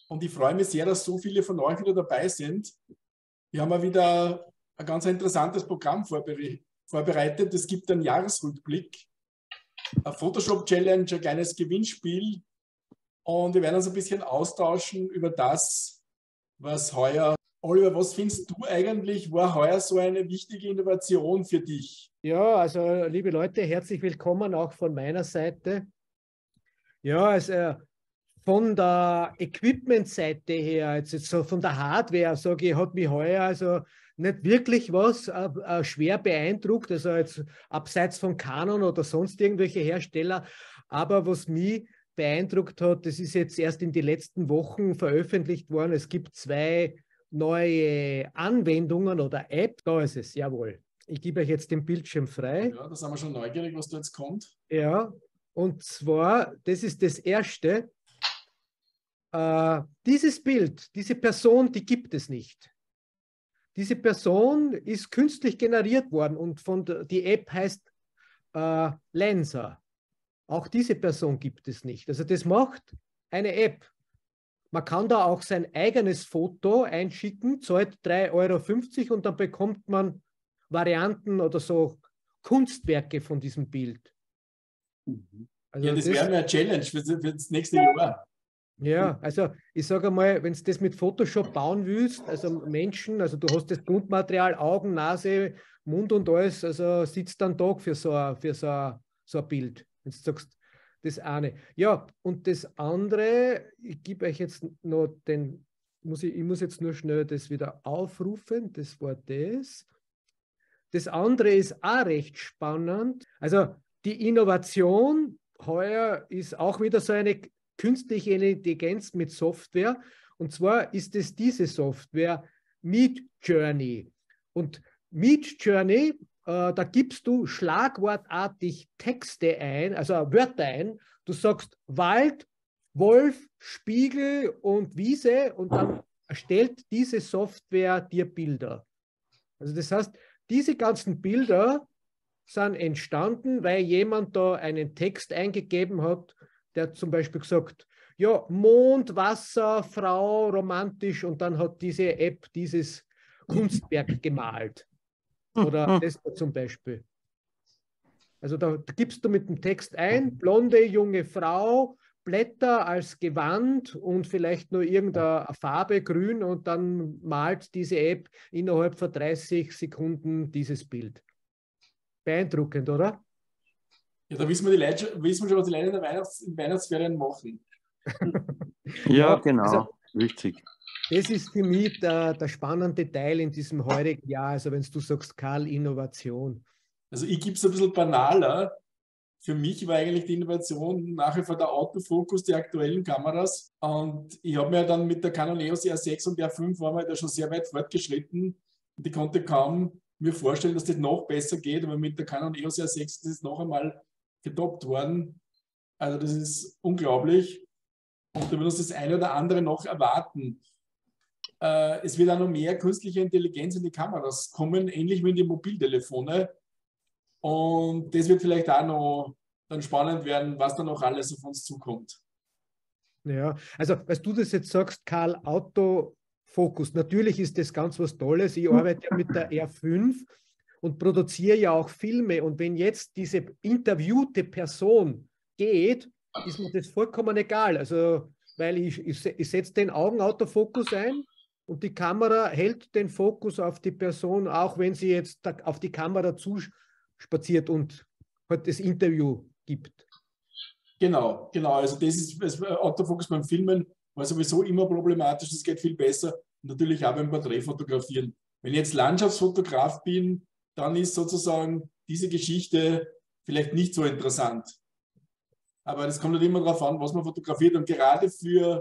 Und ich freue mich sehr, dass so viele von euch wieder dabei sind. Wir haben ja wieder ein ganz interessantes Programm vorbereitet. Es gibt einen Jahresrückblick, eine Photoshop-Challenge, ein kleines Gewinnspiel. Und wir werden uns ein bisschen austauschen über das, was heuer. Oliver, was findest du eigentlich, war heuer so eine wichtige Innovation für dich? Ja, also liebe Leute, herzlich willkommen auch von meiner Seite. Ja, also von der Equipment-Seite her, jetzt so von der Hardware, sage ich, hat mich heuer also nicht wirklich was schwer beeindruckt, also jetzt abseits von Canon oder sonst irgendwelche Hersteller. Aber was mich beeindruckt hat, das ist jetzt erst in den letzten Wochen veröffentlicht worden. Es gibt 2 neue Anwendungen oder Apps. Da ist es, jawohl. Ich gebe euch jetzt den Bildschirm frei. Ja, da sind wir schon neugierig, was da jetzt kommt. Ja, und zwar, das ist das Erste. Dieses Bild, diese Person, die gibt es nicht. Diese Person ist künstlich generiert worden und die App heißt Lensa. Auch diese Person gibt es nicht. Also das macht eine App. Man kann da auch sein eigenes Foto einschicken, zahlt 3,50 € und dann bekommt man Varianten oder so Kunstwerke von diesem Bild. Also Ja, das wäre mir eine Challenge für das nächste Jahr. Ja, also ich sage einmal, wenn du das mit Photoshop bauen willst, also Menschen, also du hast das Grundmaterial, Augen, Nase, Mund und alles, also sitzt dann Tag für so ein Bild. Wenn du sagst, das eine. Ja, und das andere, ich gebe euch jetzt noch ich muss jetzt nur schnell das wieder aufrufen, das war das. Das andere ist auch recht spannend. Also die Innovation heuer ist auch wieder so eine künstliche Intelligenz mit Software. Und zwar ist es diese Software Midjourney. Und Midjourney, da gibst du schlagwortartig Texte ein, also Wörter ein. Du sagst Wald, Wolf, Spiegel und Wiese und dann erstellt diese Software dir Bilder. Also das heißt, diese ganzen Bilder sind entstanden, weil jemand da einen Text eingegeben hat, der zum Beispiel gesagt, ja, Mond, Wasser, Frau, romantisch und dann hat diese App dieses Kunstwerk gemalt. Oder das zum Beispiel. Also da gibst du mit dem Text ein, blonde junge Frau, Blätter als Gewand und vielleicht nur irgendeine Farbe, grün und dann malt diese App innerhalb von 30 Sekunden dieses Bild. Beeindruckend, oder? Ja, da wissen wir schon, was die Leute in der Weihnachtsferien machen. Ja, genau, also, richtig. Das ist für mich der spannende Teil in diesem heurigen Jahr, also wenn du sagst, Karl, Innovation. Also ich gebe es ein bisschen banaler. Für mich war eigentlich die Innovation nach wie vor der Autofokus, die aktuellen Kameras. Und ich habe mir dann mit der Canon EOS R6 und R5 waren wir da schon sehr weit fortgeschritten. Und ich konnte kaum mir vorstellen, dass das noch besser geht. Aber mit der Canon EOS R6 ist es noch einmal getoppt worden. Also das ist unglaublich. Und wir müssen das eine oder andere noch erwarten. Es wird auch noch mehr künstliche Intelligenz in die Kameras kommen, ähnlich wie in die Mobiltelefone. Und das wird vielleicht auch noch dann spannend werden, was dann noch alles auf uns zukommt. Ja, also, als du das jetzt sagst, Karl, Autofokus, natürlich ist das ganz was Tolles. Ich arbeite ja mit der R5 und produziere ja auch Filme. Und wenn jetzt diese interviewte Person geht, ist mir das vollkommen egal. Also, weil ich setze den Augenautofokus ein und die Kamera hält den Fokus auf die Person, auch wenn sie jetzt auf die Kamera zuspaziert und halt das Interview gibt. Genau. Also das ist das Autofokus beim Filmen war sowieso immer problematisch, das geht viel besser. Und natürlich auch beim Porträtfotografieren. Wenn ich jetzt Landschaftsfotograf bin, dann ist sozusagen diese Geschichte vielleicht nicht so interessant. Aber das kommt halt immer darauf an, was man fotografiert. Und gerade für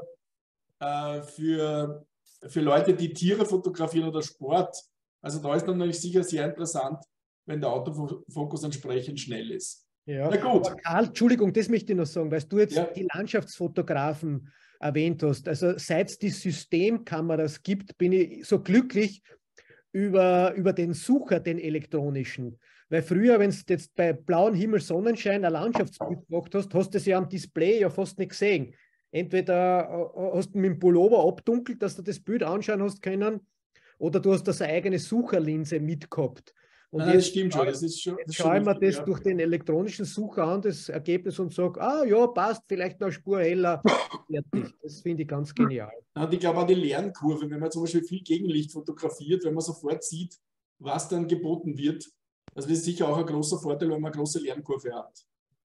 Leute, die Tiere fotografieren oder Sport, also da ist dann natürlich sicher sehr interessant, wenn der Autofokus entsprechend schnell ist. Ja, na gut. Aber Karl, Entschuldigung, das möchte ich noch sagen, weil du jetzt Ja. die Landschaftsfotografen erwähnt hast. Also seit es die Systemkameras gibt, bin ich so glücklich über den Sucher, den elektronischen. Weil früher, wenn du jetzt bei blauem Himmel, Sonnenschein ein Landschaftsbild gemacht hast, hast du es ja am Display ja fast nicht gesehen. entweder hast du mit dem Pullover abdunkelt, dass du das Bild anschauen hast können, oder du hast das eine eigene Sucherlinse mitgehabt. Und Nein, das stimmt schon. Das ist schon, jetzt schaue ich mir das durch den elektronischen Sucher an, das Ergebnis, und sage, ah ja, passt, vielleicht noch eine Spur heller, fertig. Das finde ich ganz genial. Und ich glaube auch die Lernkurve, wenn man zum Beispiel viel Gegenlicht fotografiert, wenn man sofort sieht, was dann geboten wird, also das ist sicher auch ein großer Vorteil, wenn man eine große Lernkurve hat.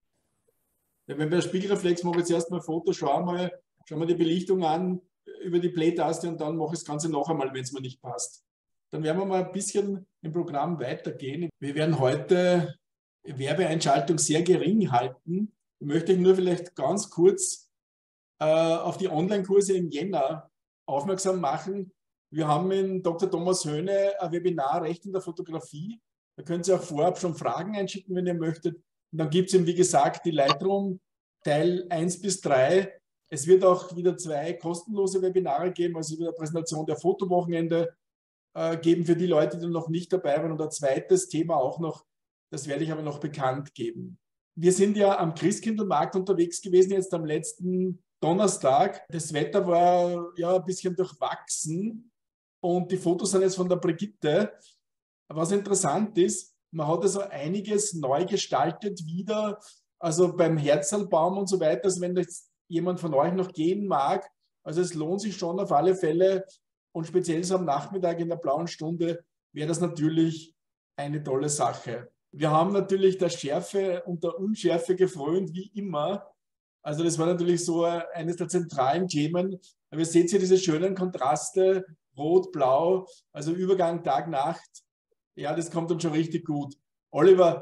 Ja, wenn bei der Spiegelreflex mache ich jetzt erstmal ein Foto, schau mal die Belichtung an über die Play-Taste und dann mache ich das Ganze noch einmal, wenn es mir nicht passt. Dann werden wir mal ein bisschen im Programm weitergehen. Wir werden heute Werbeeinschaltung sehr gering halten. Ich möchte euch nur vielleicht ganz kurz auf die Online-Kurse im Jänner aufmerksam machen. Wir haben mit Dr. Thomas Höhne ein Webinar Recht in der Fotografie. Da könnt ihr auch vorab schon Fragen einschicken, wenn ihr möchtet. Und dann gibt es eben, wie gesagt, die Lightroom Teil 1 bis 3. Es wird auch wieder 2 kostenlose Webinare geben, also wieder Präsentation der Fotowochenende geben für die Leute, die noch nicht dabei waren. Und ein zweites Thema auch noch, das werde ich aber noch bekannt geben. Wir sind ja am Christkindlmarkt unterwegs gewesen, jetzt am letzten Donnerstag. Das Wetter war ja ein bisschen durchwachsen und die Fotos sind jetzt von der Brigitte. Was interessant ist, man hat also einiges neu gestaltet wieder, also beim Herzalbaum und so weiter. Also wenn jetzt jemand von euch noch gehen mag, also es lohnt sich schon auf alle Fälle, und speziell so am Nachmittag in der blauen Stunde wäre das natürlich eine tolle Sache. Wir haben natürlich der Schärfe und der Unschärfe gefrönt, wie immer. Also das war natürlich so eines der zentralen Themen. Aber ihr seht hier diese schönen Kontraste, Rot, Blau, also Übergang Tag-Nacht. Ja, das kommt dann schon richtig gut. Oliver,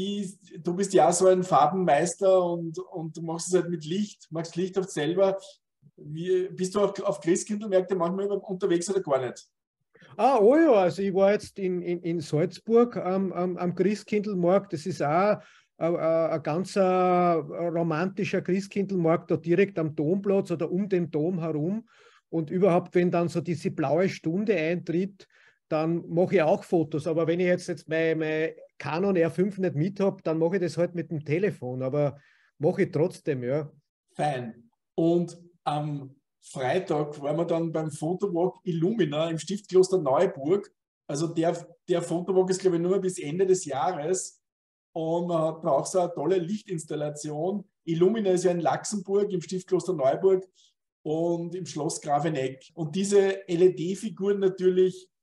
du bist ja so ein Farbenmeister und du machst es halt mit Licht, machst Licht oft selber. Bist du auf Christkindlmärkte manchmal unterwegs oder gar nicht? Oh ja, also ich war jetzt in Salzburg am Christkindlmarkt. Das ist auch ein ganz romantischer Christkindlmarkt, da direkt am Domplatz oder um den Dom herum. Und überhaupt, wenn dann so diese blaue Stunde eintritt, dann mache ich auch Fotos. Aber wenn ich jetzt mein Canon R5 nicht mit habe, dann mache ich das halt mit dem Telefon. Aber mache ich trotzdem, ja. Fein. Und am Freitag waren wir dann beim Fotowalk Illumina im Stiftkloster Neuburg. Also der Fotowalk ist, glaube ich, nur bis Ende des Jahres. Und man hat auch so eine tolle Lichtinstallation. Illumina ist ja in Laxenburg, im Stiftkloster Neuburg und im Schloss Grafeneck. Und diese LED-Figuren natürlich,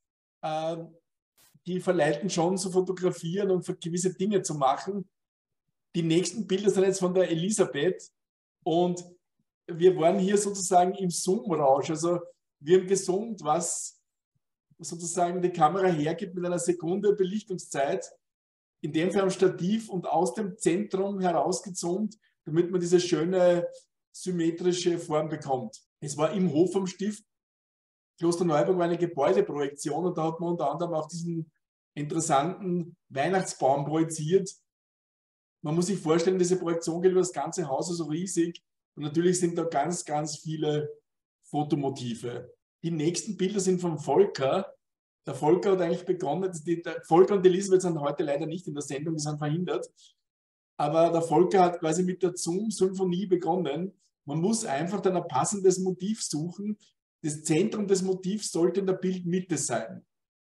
die verleiten schon zu fotografieren und für gewisse Dinge zu machen. Die nächsten Bilder sind jetzt von der Elisabeth. Und wir waren hier sozusagen im Zoom-Rausch. Also wir haben gezoomt, was sozusagen die Kamera hergibt mit einer Sekunde Belichtungszeit. In dem Fall am Stativ und aus dem Zentrum herausgezoomt, damit man diese schöne symmetrische Form bekommt. Es war im Hof vom Stift. Kloster Neuburg war eine Gebäudeprojektion und da hat man unter anderem auch diesen interessanten Weihnachtsbaum projiziert. Man muss sich vorstellen, diese Projektion geht über das ganze Haus, also riesig. Und natürlich sind da ganz, ganz viele Fotomotive. Die nächsten Bilder sind vom Volker. Der Volker hat eigentlich begonnen, der Volker und die Elisabeth sind heute leider nicht in der Sendung, die sind verhindert. Aber der Volker hat quasi mit der Zoom-Symphonie begonnen. Man muss einfach dann ein passendes Motiv suchen. Das Zentrum des Motivs sollte in der Bildmitte sein.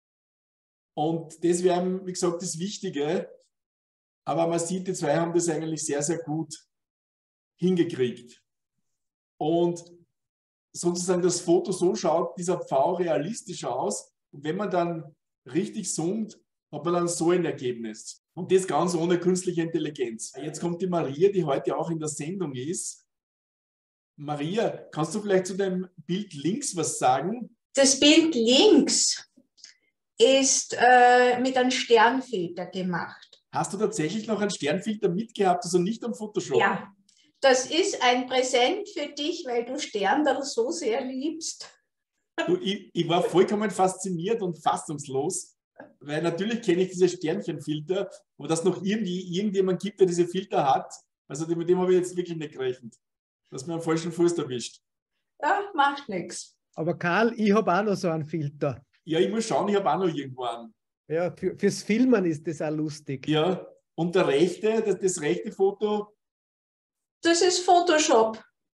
Und das wäre, wie gesagt, das Wichtige. Aber man sieht, die zwei haben das eigentlich sehr, sehr gut hingekriegt. Und sozusagen das Foto so schaut dieser Pfau realistisch aus. Und wenn man dann richtig zoomt, hat man dann so ein Ergebnis. Und das ganz ohne künstliche Intelligenz. Jetzt kommt die Maria, die heute auch in der Sendung ist. Maria, kannst du vielleicht zu dem Bild links was sagen? Das Bild links ist mit einem Sternfilter gemacht. Hast du tatsächlich noch einen Sternfilter mitgehabt, also nicht am Photoshop? Ja, das ist ein Präsent für dich, weil du Sterndal so sehr liebst. Du, ich war vollkommen fasziniert und fassungslos, weil natürlich kenne ich diese Sternchenfilter, aber dass noch irgendjemand gibt, der diese Filter hat, also mit dem habe ich jetzt wirklich nicht gerechnet. Dass mir am falschen Fuß erwischt. Ja, macht nichts. Aber Karl, ich habe auch noch so einen Filter. Ja, ich muss schauen, ich habe auch noch irgendwo einen. Ja, fürs Filmen ist das auch lustig. Ja, und der rechte, das rechte Foto? Das ist Photoshop.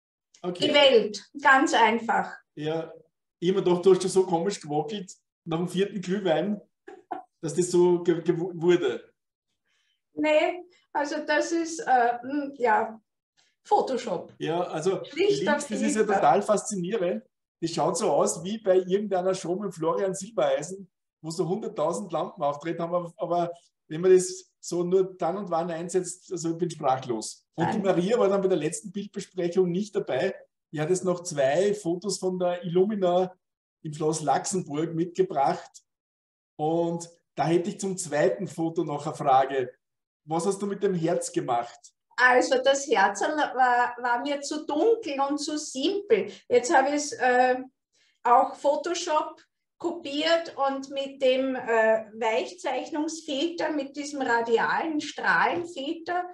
Okay. Die Welt, ganz einfach. Ja, ich habe mir gedacht, du hast schon so komisch gewackelt nach dem 4. Glühwein, dass das so wurde. Nee, also das ist, ja, Photoshop. Ja, also Schlichter links, das ist ja Filter. total faszinierend. Das schaut so aus wie bei irgendeiner Show mit Florian Silbereisen, wo so 100.000 Lampen auftreten haben, aber wenn man das so nur dann und wann einsetzt, also ich bin sprachlos. Und die Maria war dann bei der letzten Bildbesprechung nicht dabei. Die hat jetzt noch 2 Fotos von der Illumina im Schloss Laxenburg mitgebracht. Und da hätte ich zum zweiten Foto noch eine Frage. Was hast du mit dem Herz gemacht? Also das Herz war mir zu dunkel und zu simpel. Jetzt habe ich es auch Photoshop kopiert und mit dem Weichzeichnungsfilter, mit diesem radialen Strahlenfilter,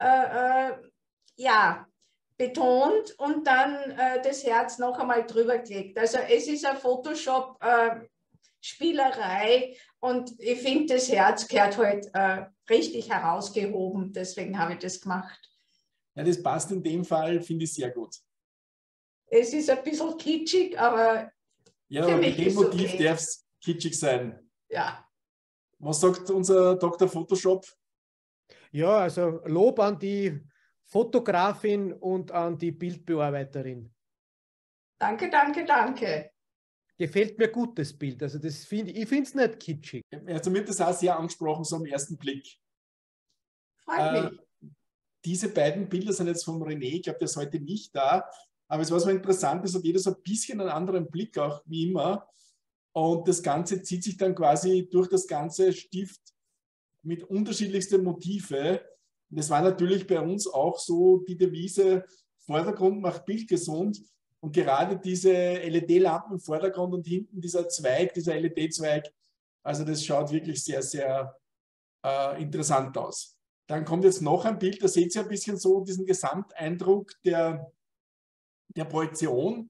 ja, betont und dann das Herz noch einmal drüber gelegt. Also es ist eine Photoshop-Spielerei und ich finde, das Herz gehört halt richtig herausgehoben. Deswegen habe ich das gemacht. Ja, das passt in dem Fall, finde ich sehr gut. Es ist ein bisschen kitschig, aber ja, für aber mich mit dem ist Motiv okay. darf es kitschig sein. Ja. Was sagt unser Dr. Photoshop? Ja, also Lob an die Fotografin und an die Bildbearbeiterin. Danke, danke, danke. Gefällt mir gut, das Bild. Also das ich finde es nicht kitschig. Also mir hat das auch sehr angesprochen, so am ersten Blick. Freut mich. Diese beiden Bilder sind jetzt vom René, ich glaube, der ist heute nicht da, aber es war so interessant, es hat jeder so ein bisschen einen anderen Blick auch, wie immer. Und das Ganze zieht sich dann quasi durch das ganze Stift mit unterschiedlichsten Motive. Und das war natürlich bei uns auch so die Devise, Vordergrund macht Bild gesund. Und gerade diese LED-Lampen im Vordergrund und hinten dieser Zweig, dieser LED-Zweig, also das schaut wirklich sehr, sehr interessant aus. Dann kommt jetzt noch ein Bild, da seht ihr ein bisschen so diesen Gesamteindruck der Projektion.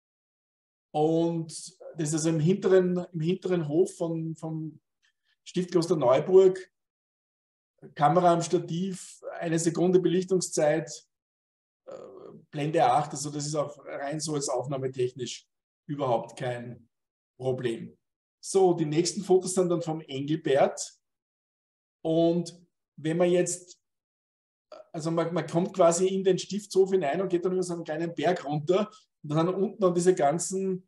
Und das ist also im hinteren Hof vom Stiftkloster Neuburg. Kamera am Stativ, 1 Sekunde Belichtungszeit, Blende 8, also das ist auch rein so als aufnahmetechnisch überhaupt kein Problem. So, die nächsten Fotos sind dann vom Engelbert. Und wenn man jetzt, also man kommt quasi in den Stiftshof hinein und geht dann über so einen kleinen Berg runter und dann unten an diese ganzen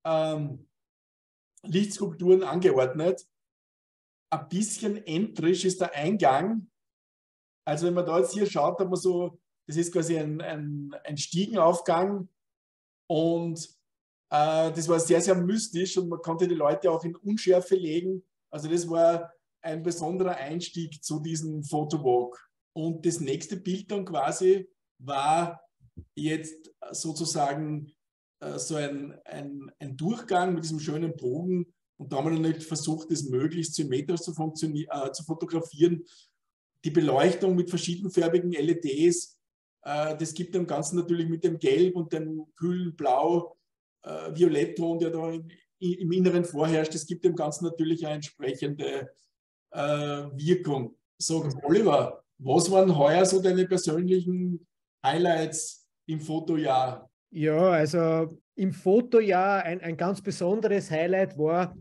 Lichtskulpturen angeordnet. Ein bisschen entrisch ist der Eingang. Also wenn man da jetzt hier schaut, hat man so, das ist quasi ein Stiegenaufgang und das war sehr, sehr mystisch und man konnte die Leute auch in Unschärfe legen. Also das war ein besonderer Einstieg zu diesem Photowalk. Und das nächste Bild dann quasi war jetzt sozusagen so ein Durchgang mit diesem schönen Bogen. Und da haben wir dann nicht versucht, das möglichst symmetrisch zu fotografieren. Die Beleuchtung mit verschiedenfarbigen LEDs, das gibt dem Ganzen natürlich mit dem Gelb und dem kühlen Blau, Violettton, der da im Inneren vorherrscht, das gibt dem Ganzen natürlich eine entsprechende Wirkung. So, Oliver, was waren heuer so deine persönlichen Highlights im Fotojahr? Ja, also im Fotojahr ein ganz besonderes Highlight war,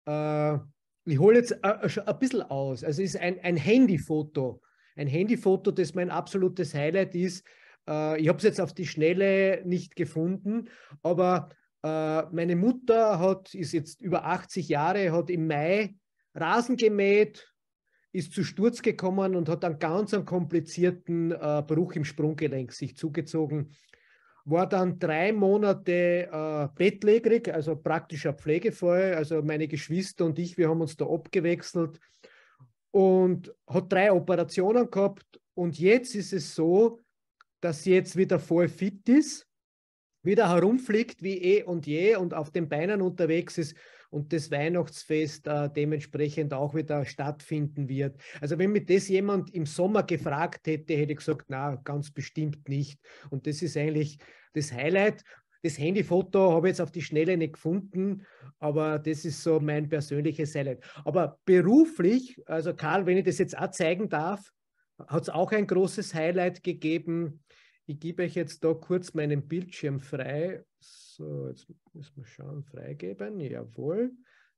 ich hole jetzt ein bisschen aus, also es ist ein Handyfoto. Ein Handyfoto, das mein absolutes Highlight ist. Ich habe es jetzt auf die Schnelle nicht gefunden, aber meine Mutter ist jetzt über 80 Jahre, hat im Mai Rasen gemäht, ist zu Sturz gekommen und hat einen ganz komplizierten Bruch im Sprunggelenk sich zugezogen. War dann 3 Monate bettlägerig, also praktisch ein Pflegefall. Also meine Geschwister und ich, wir haben uns da abgewechselt und hat 3 Operationen gehabt. Und jetzt ist es so, dass sie jetzt wieder voll fit ist, wieder herumfliegt wie eh und je und auf den Beinen unterwegs ist und das Weihnachtsfest dementsprechend auch wieder stattfinden wird. Also wenn mich das jemand im Sommer gefragt hätte, hätte ich gesagt, na, ganz bestimmt nicht. Und das ist eigentlich das Highlight. Das Handyfoto habe ich jetzt auf die Schnelle nicht gefunden, aber das ist so mein persönliches Highlight. Aber beruflich, also Karl, wenn ich das jetzt auch zeigen darf, hat es auch ein großes Highlight gegeben. Ich gebe euch jetzt da kurz meinen Bildschirm frei. So, jetzt müssen wir schauen, freigeben. Jawohl.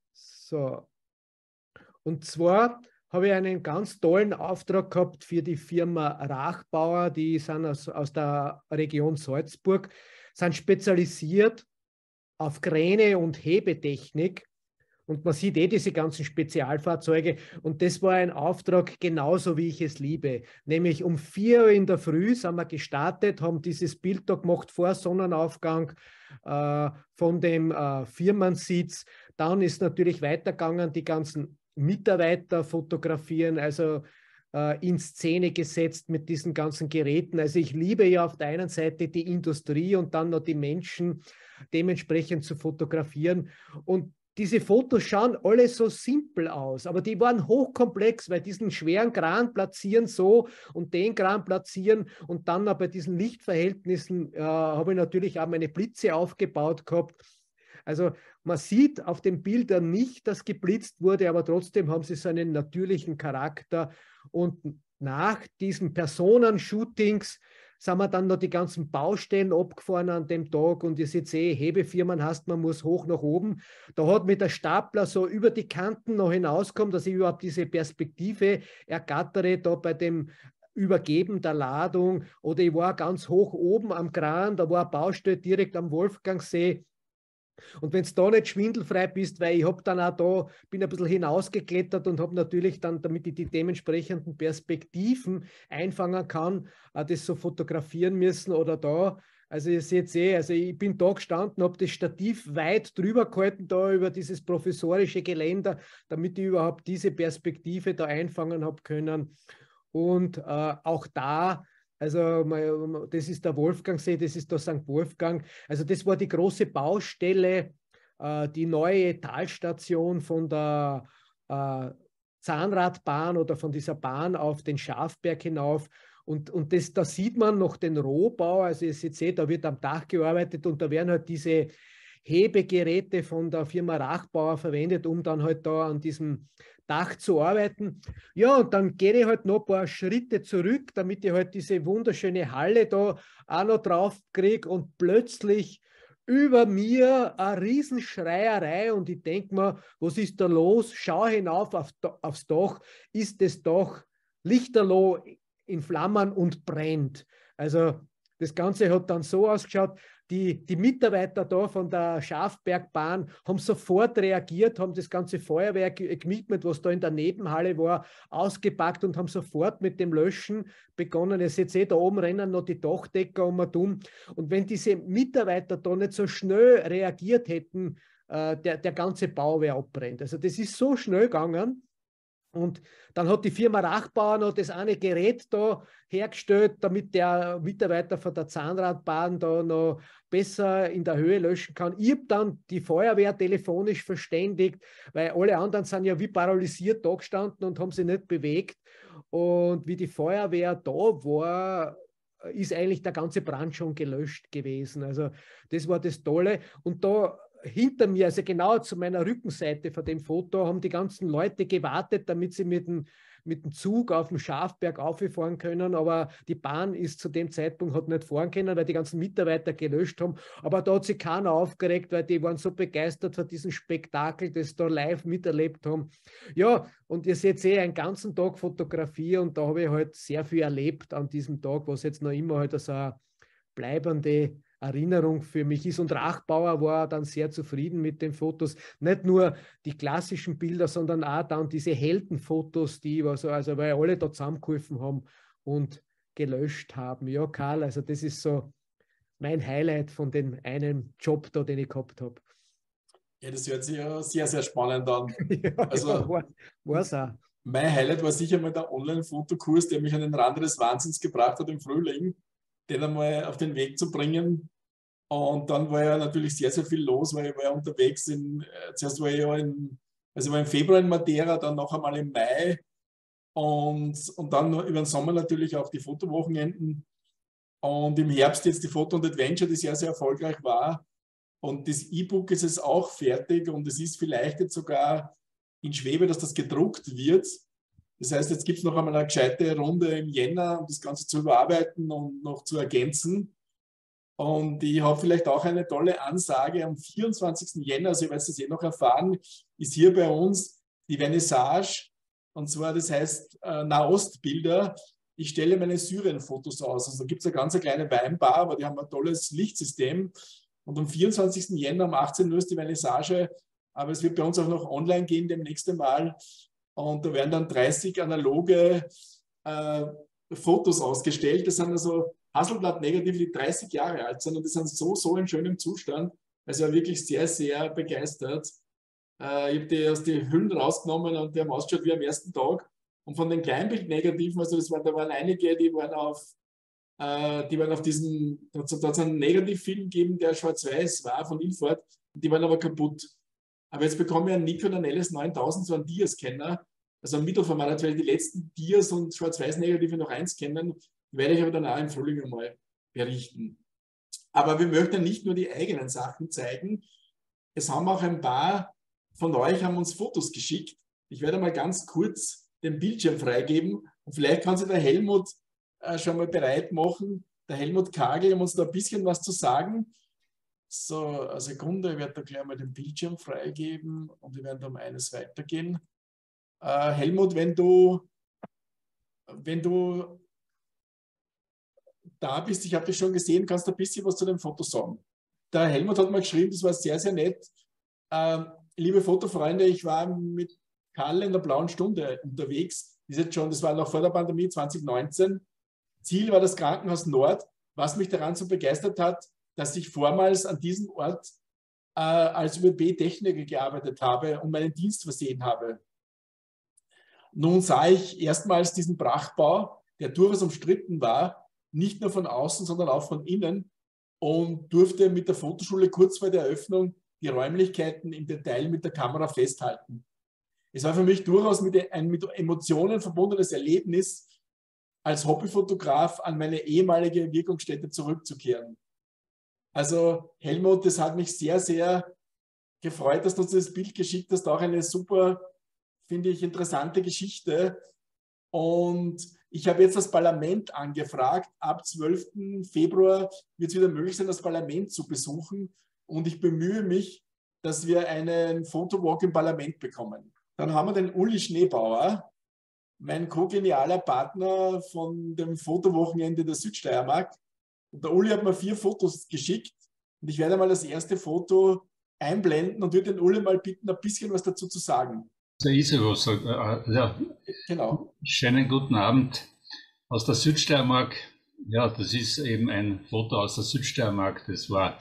So. Und zwar habe ich einen ganz tollen Auftrag gehabt für die Firma Rachbauer. Die sind aus der Region Salzburg, sind spezialisiert auf Kräne und Hebetechnik. Und man sieht diese ganzen Spezialfahrzeuge. Und das war ein Auftrag genauso, wie ich es liebe. Nämlich um 4 Uhr in der Früh sind wir gestartet, haben dieses Bild da gemacht vor Sonnenaufgang von dem Firmensitz. Dann ist natürlich weitergegangen, die ganzen Mitarbeiter fotografieren, also in Szene gesetzt mit diesen ganzen Geräten. Also ich liebe ja auf der einen Seite die Industrie und dann noch die Menschen dementsprechend zu fotografieren. Und diese Fotos schauen alle so simpel aus, aber die waren hochkomplex, weil diesen schweren Kran platzieren so und den Kran platzieren und dann bei diesen Lichtverhältnissen habe ich natürlich auch meine Blitze aufgebaut gehabt. Also man sieht auf den Bildern nicht, dass geblitzt wurde, aber trotzdem haben sie so einen natürlichen Charakter. Und nach diesen Personenshootings sind wir dann noch die ganzen Baustellen abgefahren an dem Tag und ihr seht Hebefirmen heißt, man muss hoch nach oben. Da hat mir der Stapler so über die Kanten noch hinausgekommen, dass ich überhaupt diese Perspektive ergattere, da bei dem Übergeben der Ladung. Oder ich war ganz hoch oben am Kran, da war eine Baustelle direkt am Wolfgangsee. Und wenn du da nicht schwindelfrei bist, weil ich habe dann auch da, bin ein bisschen hinausgeklettert und habe natürlich dann, damit ich die dementsprechenden Perspektiven einfangen kann, das so fotografieren müssen oder da. Also ihr seht also ich bin da gestanden, habe das Stativ weit drüber gehalten, da über dieses professorische Geländer, damit ich überhaupt diese Perspektive da einfangen habe können. Und auch da, also das ist der Wolfgangsee, das ist der St. Wolfgang. Also das war die große Baustelle, die neue Talstation von der Zahnradbahn oder von dieser Bahn auf den Schafberg hinauf. Und da sieht man noch den Rohbau, also ihr seht, da wird am Dach gearbeitet und da werden halt diese Hebegeräte von der Firma Rachbauer verwendet, um dann halt da an diesem Dach zu arbeiten. Ja, und dann gehe ich halt noch ein paar Schritte zurück, damit ich halt diese wunderschöne Halle da auch noch drauf kriege und plötzlich über mir eine Riesenschreierei und ich denke mir, was ist da los? Schau hinauf aufs Dach, ist das Dach lichterloh in Flammen und brennt. Also das Ganze hat dann so ausgeschaut, die Mitarbeiter da von der Schafbergbahn haben sofort reagiert, haben das ganze Feuerwerk Equipment, was da in der Nebenhalle war, ausgepackt und haben sofort mit dem Löschen begonnen. Ihr seht, da oben rennen noch die Dachdecker um und um. Und wenn diese Mitarbeiter da nicht so schnell reagiert hätten, der ganze Bau wäre abbrennt. Also das ist so schnell gegangen. Und dann hat die Firma Rachbauer noch das eine Gerät da hergestellt, damit der Mitarbeiter von der Zahnradbahn da noch besser in der Höhe löschen kann. Ich habe dann die Feuerwehr telefonisch verständigt, weil alle anderen sind ja wie paralysiert da gestanden und haben sich nicht bewegt. Und wie die Feuerwehr da war, ist eigentlich der ganze Brand schon gelöscht gewesen. Also das war das Tolle. Und da hinter mir, also genau zu meiner Rückenseite von dem Foto, haben die ganzen Leute gewartet, damit sie mit dem Zug auf dem Schafberg auffahren können, aber die Bahn ist zu dem Zeitpunkt hat nicht fahren können, weil die ganzen Mitarbeiter gelöscht haben, aber da hat sich keiner aufgeregt, weil die waren so begeistert von diesem Spektakel, das da live miterlebt haben. Ja, und ihr seht einen ganzen Tag Fotografie und da habe ich halt sehr viel erlebt an diesem Tag, was jetzt noch immer halt so eine bleibende Erinnerung für mich ist. Und Rachbauer war dann sehr zufrieden mit den Fotos. Nicht nur die klassischen Bilder, sondern auch dann diese Heldenfotos, die also weil alle da zusammengeholfen haben und gelöscht haben. Ja, Karl, also das ist so mein Highlight von dem einen Job da, den ich gehabt habe. Ja, das hört sich ja sehr, sehr spannend an. Ja, also, ja, war's auch. Mein Highlight war sicher mal der Online-Fotokurs, der mich an den Rand des Wahnsinns gebracht hat im Frühling, den einmal auf den Weg zu bringen. Und dann war ja natürlich sehr, sehr viel los, weil ich war ja unterwegs. Zuerst war ich ja im Februar in Madeira, dann noch einmal im Mai und dann über den Sommer natürlich auch die Fotowochenenden. Und im Herbst jetzt die Photo und Adventure, die sehr, sehr erfolgreich war. Und das E-Book ist jetzt auch fertig und es ist vielleicht jetzt sogar in Schwebe, dass das gedruckt wird. Das heißt, jetzt gibt es noch einmal eine gescheite Runde im Jänner, um das Ganze zu überarbeiten und noch zu ergänzen. Und ich habe vielleicht auch eine tolle Ansage. Am 24. Jänner, also ich werde es noch erfahren, ist hier bei uns die Vernissage. Und zwar, das heißt Nahostbilder. Ich stelle meine Syrien-Fotos aus. Also da gibt es eine ganz kleine Weinbar, aber die haben ein tolles Lichtsystem. Und am 24. Jänner um 18 Uhr ist die Vernissage. Aber es wird bei uns auch noch online gehen demnächst einmal. Und da werden dann 30 analoge Fotos ausgestellt. Das sind also Hasselblatt-Negative, die 30 Jahre alt sind. Und die sind so in schönem Zustand. Also ich war wirklich sehr, sehr begeistert. Ich habe die aus den Hüllen rausgenommen und die haben ausgeschaut wie am ersten Tag. Und von den Kleinbildnegativen, also da waren einige, die waren auf diesem, da hat es einen Negativfilm gegeben, der schwarz-weiß war von Ilford, die waren aber kaputt. Aber jetzt bekomme ich einen Nikon, einen LS9000, so einen Dia-Scanner, also ein Mittelformat, weil die letzten Dias und Schwarz-Weiß-Negative noch einscannen, werde ich aber dann auch im Frühling einmal berichten. Aber wir möchten nicht nur die eigenen Sachen zeigen, es haben auch ein paar von euch haben uns Fotos geschickt. Ich werde mal ganz kurz den Bildschirm freigeben und vielleicht kann sich der Helmut schon mal bereit machen. Der Helmut Kagel, um uns da ein bisschen was zu sagen. So, eine Sekunde, ich werde da gleich mal den Bildschirm freigeben und wir werden da um eines weitergehen. Helmut, wenn du da bist, ich habe dich schon gesehen, kannst du ein bisschen was zu dem Foto sagen. Der Helmut hat mal geschrieben, das war sehr, sehr nett. Liebe Fotofreunde, ich war mit Karl in der Blauen Stunde unterwegs. Das war noch vor der Pandemie 2019. Ziel war das Krankenhaus Nord. Was mich daran so begeistert hat, dass ich vormals an diesem Ort als ÖBB-Techniker gearbeitet habe und meinen Dienst versehen habe. Nun sah ich erstmals diesen Prachtbau, der durchaus umstritten war, nicht nur von außen, sondern auch von innen, und durfte mit der Fotoschule kurz vor der Eröffnung die Räumlichkeiten im Detail mit der Kamera festhalten. Es war für mich durchaus ein mit Emotionen verbundenes Erlebnis, als Hobbyfotograf an meine ehemalige Wirkungsstätte zurückzukehren. Also Helmut, das hat mich sehr, sehr gefreut, dass du uns das Bild geschickt hast. Auch eine super, finde ich, interessante Geschichte. Und ich habe jetzt das Parlament angefragt. Ab 12. Februar wird es wieder möglich sein, das Parlament zu besuchen. Und ich bemühe mich, dass wir einen Fotowalk im Parlament bekommen. Dann haben wir den Uli Schneebauer, mein kongenialer Partner von dem Fotowochenende der Südsteiermark. Und der Uli hat mir 4 Fotos geschickt. Und ich werde mal das erste Foto einblenden und würde den Uli mal bitten, ein bisschen was dazu zu sagen. Da ist ja was. Genau. Schönen guten Abend aus der Südsteiermark. Ja, das ist eben ein Foto aus der Südsteiermark. Das war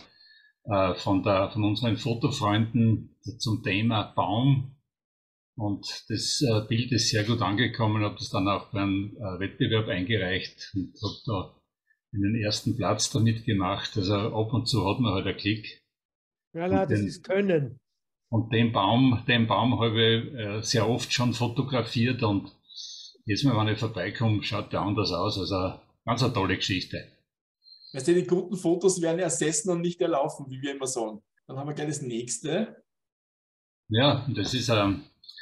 von unseren Fotofreunden zum Thema Baum. Und das Bild ist sehr gut angekommen. Ich habe das dann auch beim Wettbewerb eingereicht und habe da den ersten Platz damit gemacht. Also ab und zu hat man halt einen Klick. Ja, das ist Können. Und den Baum habe ich sehr oft schon fotografiert und jedes Mal, wenn ich vorbeikomme, schaut der anders aus. Also ganz eine tolle Geschichte. Weißt du, die guten Fotos werden ersessen und nicht erlaufen, wie wir immer sagen. Dann haben wir gleich das nächste. Ja, das ist ein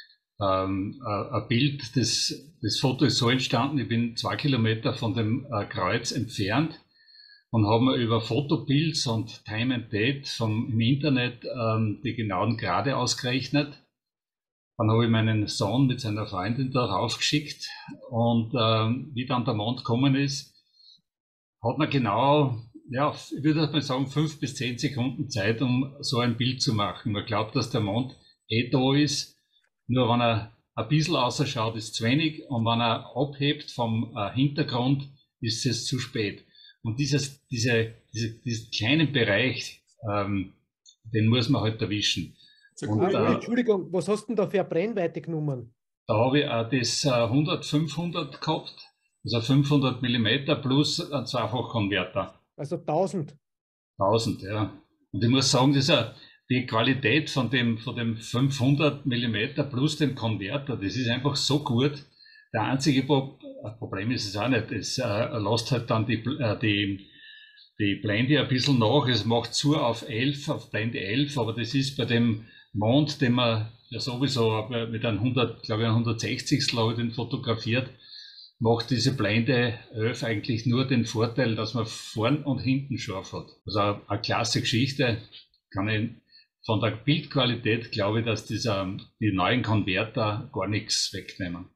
Bild, das Foto ist so entstanden, ich bin 2 Kilometer von dem Kreuz entfernt und habe mir über Fotobuilds und Time and Date im Internet die genauen Grade ausgerechnet. Dann habe ich meinen Sohn mit seiner Freundin da raufgeschickt und wie dann der Mond gekommen ist, hat man genau, ja, ich würde mal sagen, 5 bis 10 Sekunden Zeit, um so ein Bild zu machen. Man glaubt, dass der Mond da ist, nur wenn er ein bisschen ausschaut, ist es zu wenig, und wenn er abhebt vom Hintergrund, ist es zu spät. Und diesen kleinen Bereich, den muss man halt erwischen. Und, Entschuldigung, was hast du denn da für eine Brennweite genommen? Da habe ich das 100-500 gehabt, also 500 mm plus ein Zweifachkonverter. Also 1000. 1000, ja. Und ich muss sagen, die Qualität von dem 500 mm plus dem Konverter, das ist einfach so gut. Der einzige Problem ist es auch nicht. Es lässt halt dann die Blende ein bisschen nach. Es macht zu auf 11, auf Blende 11, aber das ist bei dem Mond, den wir ja sowieso, aber mit einem 100, glaube ich, ein 160. habe ich den fotografiert, macht diese Blende 11 eigentlich nur den Vorteil, dass man vorn und hinten scharf hat. Also eine klasse Geschichte. Kann ich, von der Bildqualität glaube ich, dass die neuen Konverter gar nichts wegnehmen.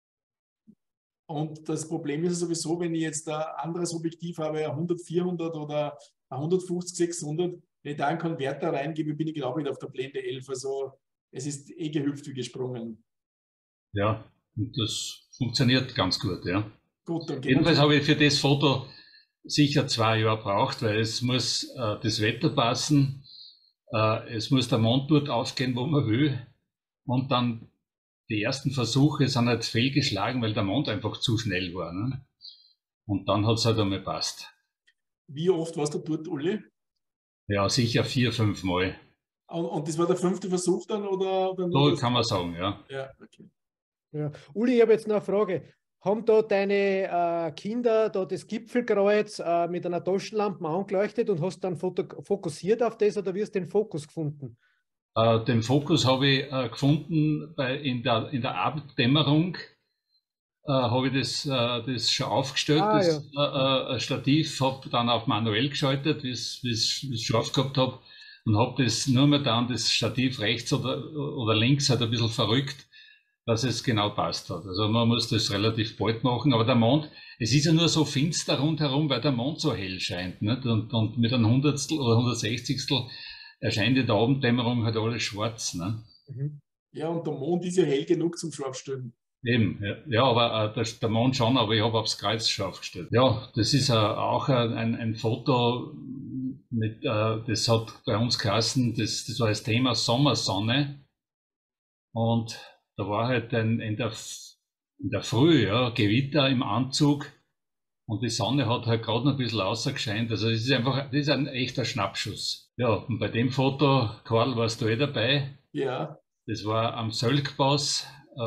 Und das Problem ist sowieso, wenn ich jetzt ein anderes Objektiv habe, ein 100-400 oder ein 150-600, wenn ich da einen Konverter reingebe, bin ich genau wieder auf der Blende 11. Also es ist eh gehüpft wie gesprungen. Ja, und das funktioniert ganz gut, ja. Gut, dann jedenfalls habe ich für das Foto sicher 2 Jahre gebraucht, weil es muss das Wetter passen, es muss der Mond dort aufgehen, wo man will, und dann die ersten Versuche sind halt fehlgeschlagen, weil der Mond einfach zu schnell war. Ne? Und dann hat es halt einmal passt. Wie oft warst du dort, Uli? Ja, sicher 4, 5 Mal. Und das war der 5. Versuch dann? Oder So kann man sagen, ja. Ja, okay. Ja. Uli, ich habe jetzt noch eine Frage. Haben da deine Kinder da das Gipfelkreuz mit einer Taschenlampe angeleuchtet und hast dann fokussiert auf das oder wie hast du den Fokus gefunden? Den Fokus habe ich gefunden in der Abenddämmerung. Habe ich das schon aufgestellt, das Stativ, habe dann auf manuell geschaltet, wie es scharf gehabt habe, und habe das nur mehr dann das Stativ rechts oder links halt ein bisschen verrückt, dass es genau passt hat. Also man muss das relativ bald machen, aber der Mond, es ist ja nur so finster rundherum, weil der Mond so hell scheint, nicht? Und mit einem 100. oder 160. erscheint in der Abenddämmerung halt alles schwarz. Ne? Ja, und der Mond ist ja hell genug zum Scharfstellen. Eben, ja, aber der Mond schon, aber ich habe aufs Kreuz scharf gestellt. Ja, das ist auch ein Foto, das hat bei uns geheißen, das war das Thema Sommersonne, und da war halt in der Früh, ja, Gewitter im Anzug, und die Sonne hat halt gerade noch ein bisschen rausgescheint. Also das ist ein echter Schnappschuss. Ja, und bei dem Foto, Karl, warst du dabei? Ja. Das war am Sölkpass,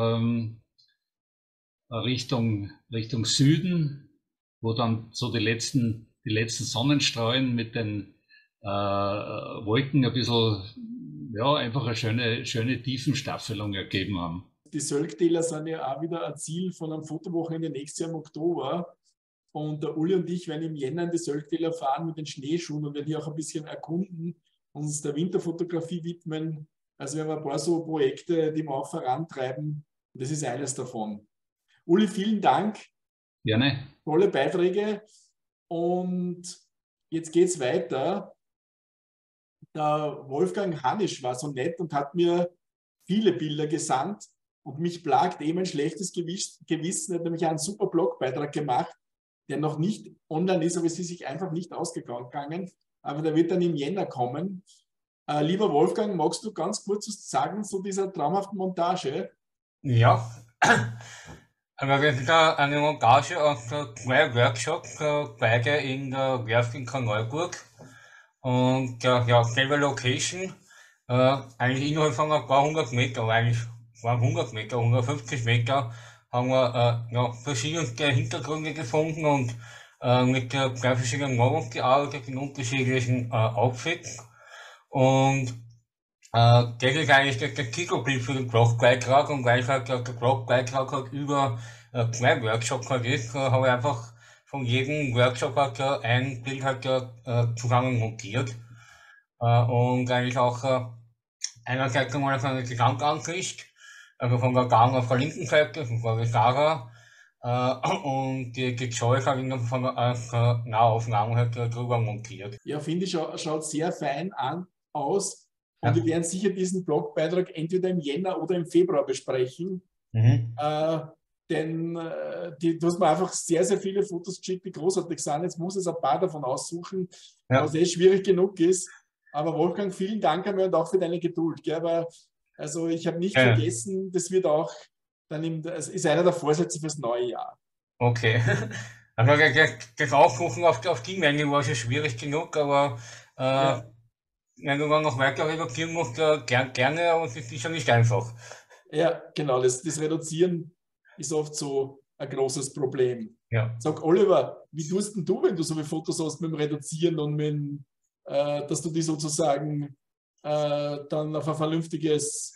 Richtung Süden, wo dann so die letzten Sonnenstrahlen mit den Wolken ein bisschen, ja, einfach eine schöne Tiefenstaffelung ergeben haben. Die Sölktäler sind ja auch wieder ein Ziel von einem Fotowochenende nächstes Jahr im Oktober. Und der Uli und ich werden im Jänner in die Sölktäler fahren mit den Schneeschuhen und werden hier auch ein bisschen erkunden, uns der Winterfotografie widmen. Also wir haben ein paar so Projekte, die wir auch vorantreiben. Und das ist eines davon. Uli, vielen Dank. Gerne. Tolle Beiträge. Und jetzt geht es weiter. Der Wolfgang Hanisch war so nett und hat mir viele Bilder gesandt. Und mich plagt mein schlechtes Gewissen. Er hat nämlich einen super Blogbeitrag gemacht, der noch nicht online ist, aber es ist sich einfach nicht ausgegangen. Aber der wird dann im Jänner kommen. Lieber Wolfgang, magst du ganz kurz was sagen zu dieser traumhaften Montage? Ja, wir werden wieder eine Montage und 2 Workshops, beide in der Werft in Karl-Neuburg. Und ja, selbe Location, eigentlich innerhalb von ein paar 100 Meter, aber eigentlich waren 100 Meter, 150 Meter, haben wir verschiedene Hintergründe gefunden und mit 3 verschiedenen Models gearbeitet in unterschiedlichen Outfits. Und das ist eigentlich das Titelbild für den Blogbeitrag, und weil halt der Blogbeitrag halt über 2 Workshops halt ist, habe ich einfach von jedem Workshop halt ein Bild halt zusammen montiert. Und eigentlich auch einerseits einmal von der Gesamtansicht, also von der Gang auf der linken Seite, von der Sarah, und die Choice habe ich von der Nahaufnahme halt drüber montiert. Ja, finde ich, schaut sehr fein aus. Und wir werden sicher diesen Blogbeitrag entweder im Jänner oder im Februar besprechen. Denn du hast mir einfach sehr, sehr viele Fotos geschickt, die großartig sind. Jetzt muss es ein paar davon aussuchen, was schwierig genug ist. Aber Wolfgang, vielen Dank einmal und auch für deine Geduld. Gell? Aber, also ich habe nicht vergessen, das wird auch dann das ist einer der Vorsätze fürs neue Jahr. Okay. Also das Aufrufen auf die Menge war schon schwierig genug, aber wenn du dann noch weiter reduzieren musst, gerne, aber es ist sicher nicht einfach. Ja, genau, das Reduzieren ist oft so ein großes Problem. Ja. Sag, Oliver, wie tust denn du, wenn du so viele Fotos hast mit dem Reduzieren und mit dass du die sozusagen dann auf ein vernünftiges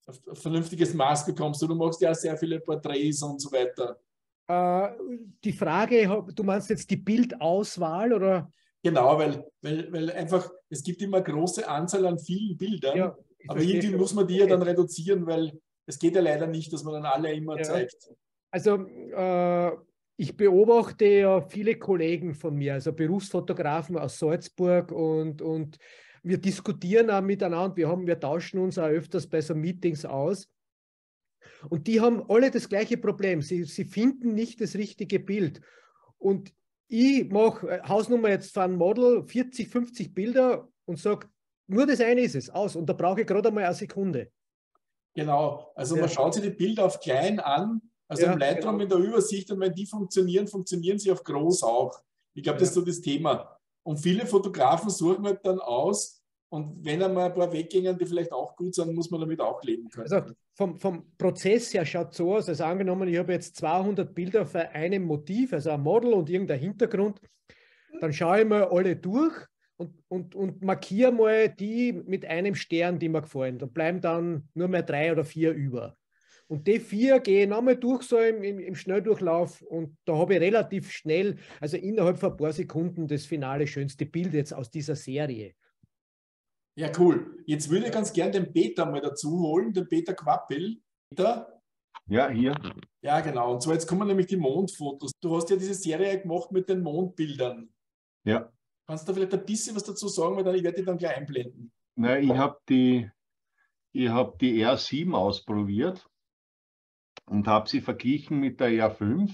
ein vernünftiges Maß bekommst. Du machst ja sehr viele Porträts und so weiter. Die Frage, du meinst jetzt die Bildauswahl oder? Genau, weil einfach, es gibt immer eine große Anzahl an vielen Bildern, Ja, aber irgendwie muss man die ja dann reduzieren, weil es geht ja leider nicht, dass man dann alle immer zeigt. Also ich beobachte ja viele Kollegen von mir, also Berufsfotografen aus Salzburg und wir diskutieren auch miteinander, wir tauschen uns auch öfters bei so Meetings aus. Und die haben alle das gleiche Problem. Sie finden nicht das richtige Bild. Und ich mache Hausnummer jetzt von Model 40, 50 Bilder und sage, nur das eine ist es, aus. Und da brauche ich gerade einmal eine Sekunde. Genau, also man schaut sich die Bilder auf klein an, also im Lightroom in der Übersicht, und wenn die funktionieren, funktionieren sie auf groß auch. Ich glaube, das ist so das Thema. Und viele Fotografen suchen halt dann aus, und wenn einmal ein paar weggehen, die vielleicht auch gut sind, muss man damit auch leben können. Also vom Prozess her schaut es so aus, also angenommen, ich habe jetzt 200 Bilder für einem Motiv, also ein Model und irgendein Hintergrund, dann schaue ich mal alle durch und markiere mal die mit einem Stern, die mir gefallen. Da bleiben dann nur mehr 3 oder 4 über. Und die 4 gehe ich nochmal durch, so im Schnelldurchlauf, und da habe ich relativ schnell, also innerhalb von ein paar Sekunden, das finale schönste Bild jetzt aus dieser Serie. Ja, cool. Jetzt würde ich ganz gern den Peter mal dazu holen, den Peter Quappel. Peter? Ja, hier. Ja, genau. Und zwar jetzt kommen nämlich die Mondfotos. Du hast ja diese Serie gemacht mit den Mondbildern. Ja. Kannst du vielleicht ein bisschen was dazu sagen, weil ich werde die dann gleich einblenden. Na, ich habe die R7 ausprobiert und habe sie verglichen mit der R5.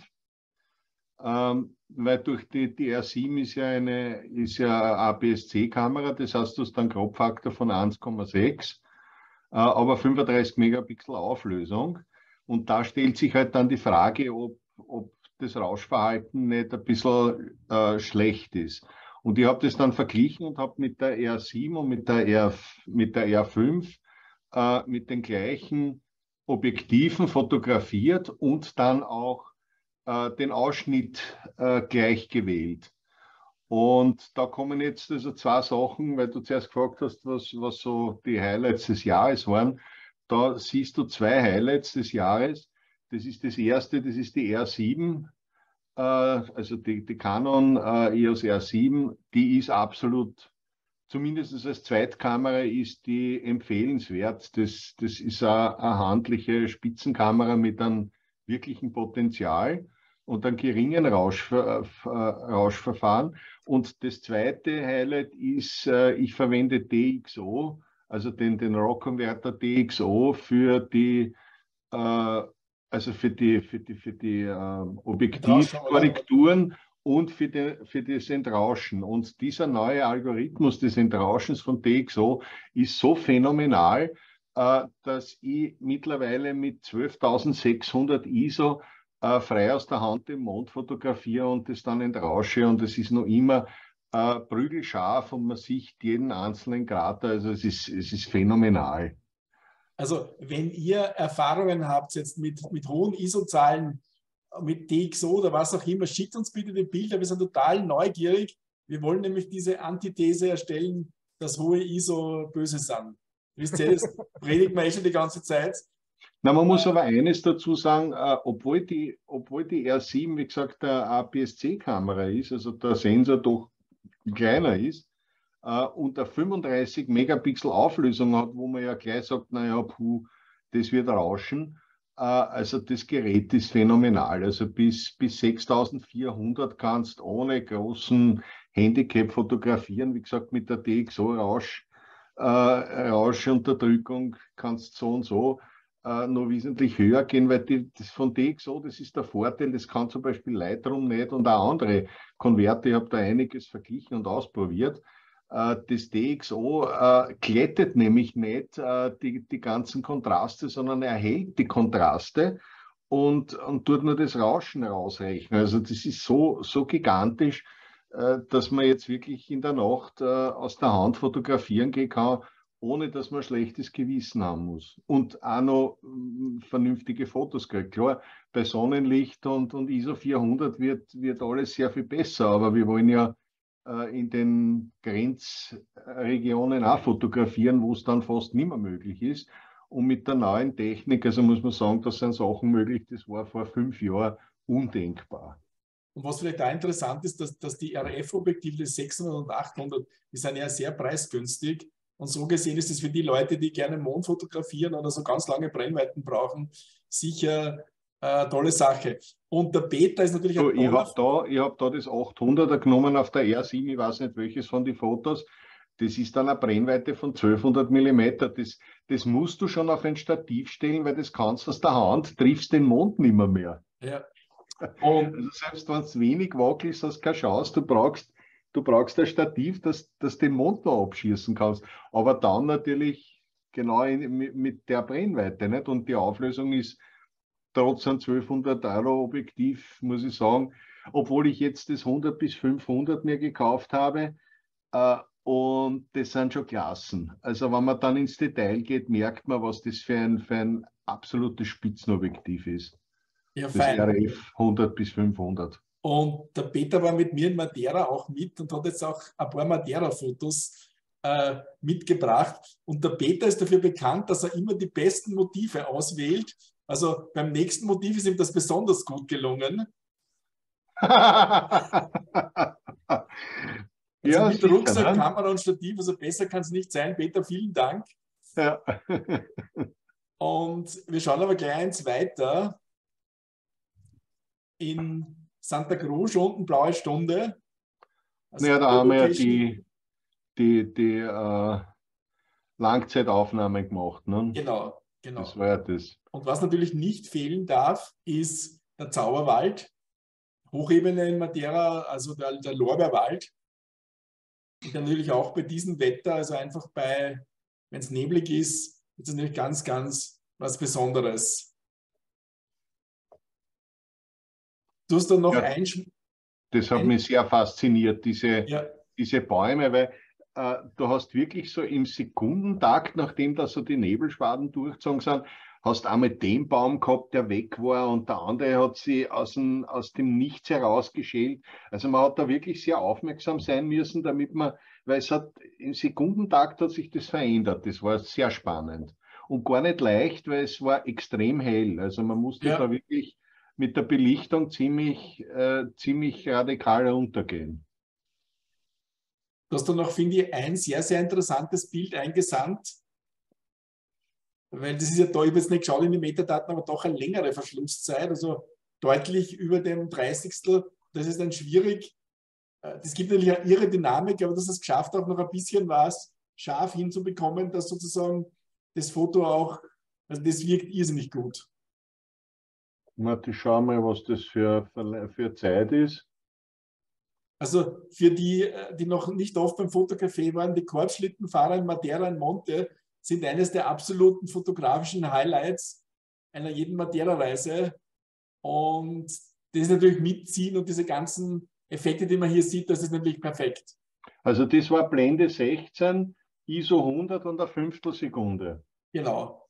Weil durch die R7 ist ja eine APS-C-Kamera, das heißt, du hast einen Crop-Faktor von 1,6, aber 35 Megapixel Auflösung. Und da stellt sich halt dann die Frage, ob das Rauschverhalten nicht ein bisschen schlecht ist. Und ich habe das dann verglichen und habe mit der R7 und mit der R5 mit den gleichen Objektiven fotografiert und dann auch den Ausschnitt gleich gewählt. Und da kommen jetzt also 2 Sachen, weil du zuerst gefragt hast, was so die Highlights des Jahres waren. Da siehst du 2 Highlights des Jahres. Das ist das erste, das ist die R7, also die Canon EOS R7, die ist absolut, zumindest als Zweitkamera ist die empfehlenswert. Das ist eine handliche Spitzenkamera mit einem wirklichen Potenzial und einem geringen Rauschverfahren. Und das zweite Highlight ist, ich verwende DxO, also den RAW-Converter DxO für die Objektivkorrekturen und für das Entrauschen. Und dieser neue Algorithmus des Entrauschens von DxO ist so phänomenal, dass ich mittlerweile mit 12.600 ISO frei aus der Hand den Mond fotografiere und das dann entrausche, und es ist noch immer prügelscharf und man sieht jeden einzelnen Krater, also es ist phänomenal. Also wenn ihr Erfahrungen habt jetzt mit hohen ISO-Zahlen, mit DxO oder was auch immer, schickt uns bitte die Bilder, wir sind total neugierig. Wir wollen nämlich diese Antithese erstellen, dass hohe ISO böse sind. Wisst ihr, das predigt man schon die ganze Zeit. Na, man muss aber eines dazu sagen, obwohl die R7, wie gesagt, eine APS-C-Kamera ist, also der Sensor doch kleiner ist, und eine 35 Megapixel Auflösung hat, wo man ja gleich sagt, naja, das wird rauschen. Also das Gerät ist phänomenal. Also bis 6400 kannst ohne großen Handicap fotografieren. Wie gesagt, mit der DxO-Rauschunterdrückung kannst so und so noch wesentlich höher gehen, weil das von DxO, das ist der Vorteil, das kann zum Beispiel Lightroom nicht und auch andere Konverter. Ich habe da einiges verglichen und ausprobiert. Das DxO glättet nämlich nicht die ganzen Kontraste, sondern erhält die Kontraste und tut nur das Rauschen rausrechnen. Also das ist so gigantisch, dass man jetzt wirklich in der Nacht aus der Hand fotografieren gehen kann, ohne dass man ein schlechtes Gewissen haben muss. Und auch noch vernünftige Fotos kriegt. Klar, bei Sonnenlicht und ISO 400 wird alles sehr viel besser, aber wir wollen ja in den Grenzregionen auch fotografieren, wo es dann fast nicht mehr möglich ist. Und mit der neuen Technik, also muss man sagen, das sind Sachen möglich, das war vor 5 Jahren undenkbar. Und was vielleicht auch interessant ist, dass die RF-Objektive, die 600 und 800, die sind ja sehr preisgünstig. Und so gesehen ist es für die Leute, die gerne Mond fotografieren oder so ganz lange Brennweiten brauchen, sicher eine tolle Sache. Und der Beta ist natürlich So, ein ich habe da das 800er genommen auf der R7, ich weiß nicht welches von den Fotos. Das ist dann eine Brennweite von 1200 mm. Das musst du schon auf ein Stativ stellen, weil das kannst du aus der Hand, triffst den Mond nicht mehr. Ja. Und Also selbst wenn es wenig wackelig ist, hast du keine Chance. Du brauchst ein Stativ, das den Mond noch abschießen kannst. Aber dann natürlich genau mit der Brennweite. Nicht? Und die Auflösung ist trotz einem 1200 € Objektiv, muss ich sagen, obwohl ich jetzt das 100 bis 500 mir gekauft habe. Und das sind schon Klassen. Also wenn man dann ins Detail geht, merkt man, was das für ein absolutes Spitzenobjektiv ist. ja, Das fein. RF 100 bis 500. Und der Peter war mit mir in Madeira auch mit und hat jetzt auch ein paar Madeira-Fotos mitgebracht. Und der Peter ist dafür bekannt, dass er immer die besten Motive auswählt. Also beim nächsten Motiv ist ihm das besonders gut gelungen. Also Ja, mit sicher, Rucksack, ne? Kamera und Stativ, also besser kann es nicht sein. Peter, vielen Dank. Ja. Und wir schauen aber gleich eins weiter. In Santa Cruz unten blaue Stunde. Also Ja, da haben wir ja Location. die Langzeitaufnahmen gemacht. Ne? Genau, Das genau. war ja das. Und was natürlich nicht fehlen darf, ist der Zauberwald. Hochebene in Madeira, also der Lorbeerwald. Und dann natürlich auch bei diesem Wetter, also einfach wenn es neblig ist, ist es natürlich ganz, ganz was Besonderes. Du hast dann noch Ja. Das hat mich sehr fasziniert, diese Bäume, weil du hast wirklich so im Sekundentakt, nachdem da so die Nebelschwaden durchgezogen sind, hast einmal den Baum gehabt, der weg war und der andere hat sie aus dem Nichts herausgeschält. Also man hat da wirklich sehr aufmerksam sein müssen, weil im Sekundentakt hat sich das verändert. Das war sehr spannend und gar nicht leicht, weil es war extrem hell. Also man musste da wirklich mit der Belichtung ziemlich radikal runtergehen. Du hast dann noch, finde ich, ein sehr, sehr interessantes Bild eingesandt, weil das ist ja da, ich habe jetzt nicht geschaut in die Metadaten, aber doch eine längere Verschlusszeit, also deutlich über dem 30. Das ist dann schwierig. Das gibt natürlich eine irre Dynamik, aber das hat es geschafft, auch noch ein bisschen was scharf hinzubekommen, dass sozusagen das Foto auch, also das wirkt irrsinnig gut. Warte, schau mal, was das für Zeit ist. Also für die, die noch nicht oft beim Fotocafé waren, die Korbschlittenfahrer in Madeira in Monte sind eines der absoluten fotografischen Highlights einer jeden Madeira-Reise. Und das ist natürlich mitziehen und diese ganzen Effekte, die man hier sieht, das ist natürlich perfekt. Also das war Blende 16, ISO 100 und eine Fünftelsekunde. Genau.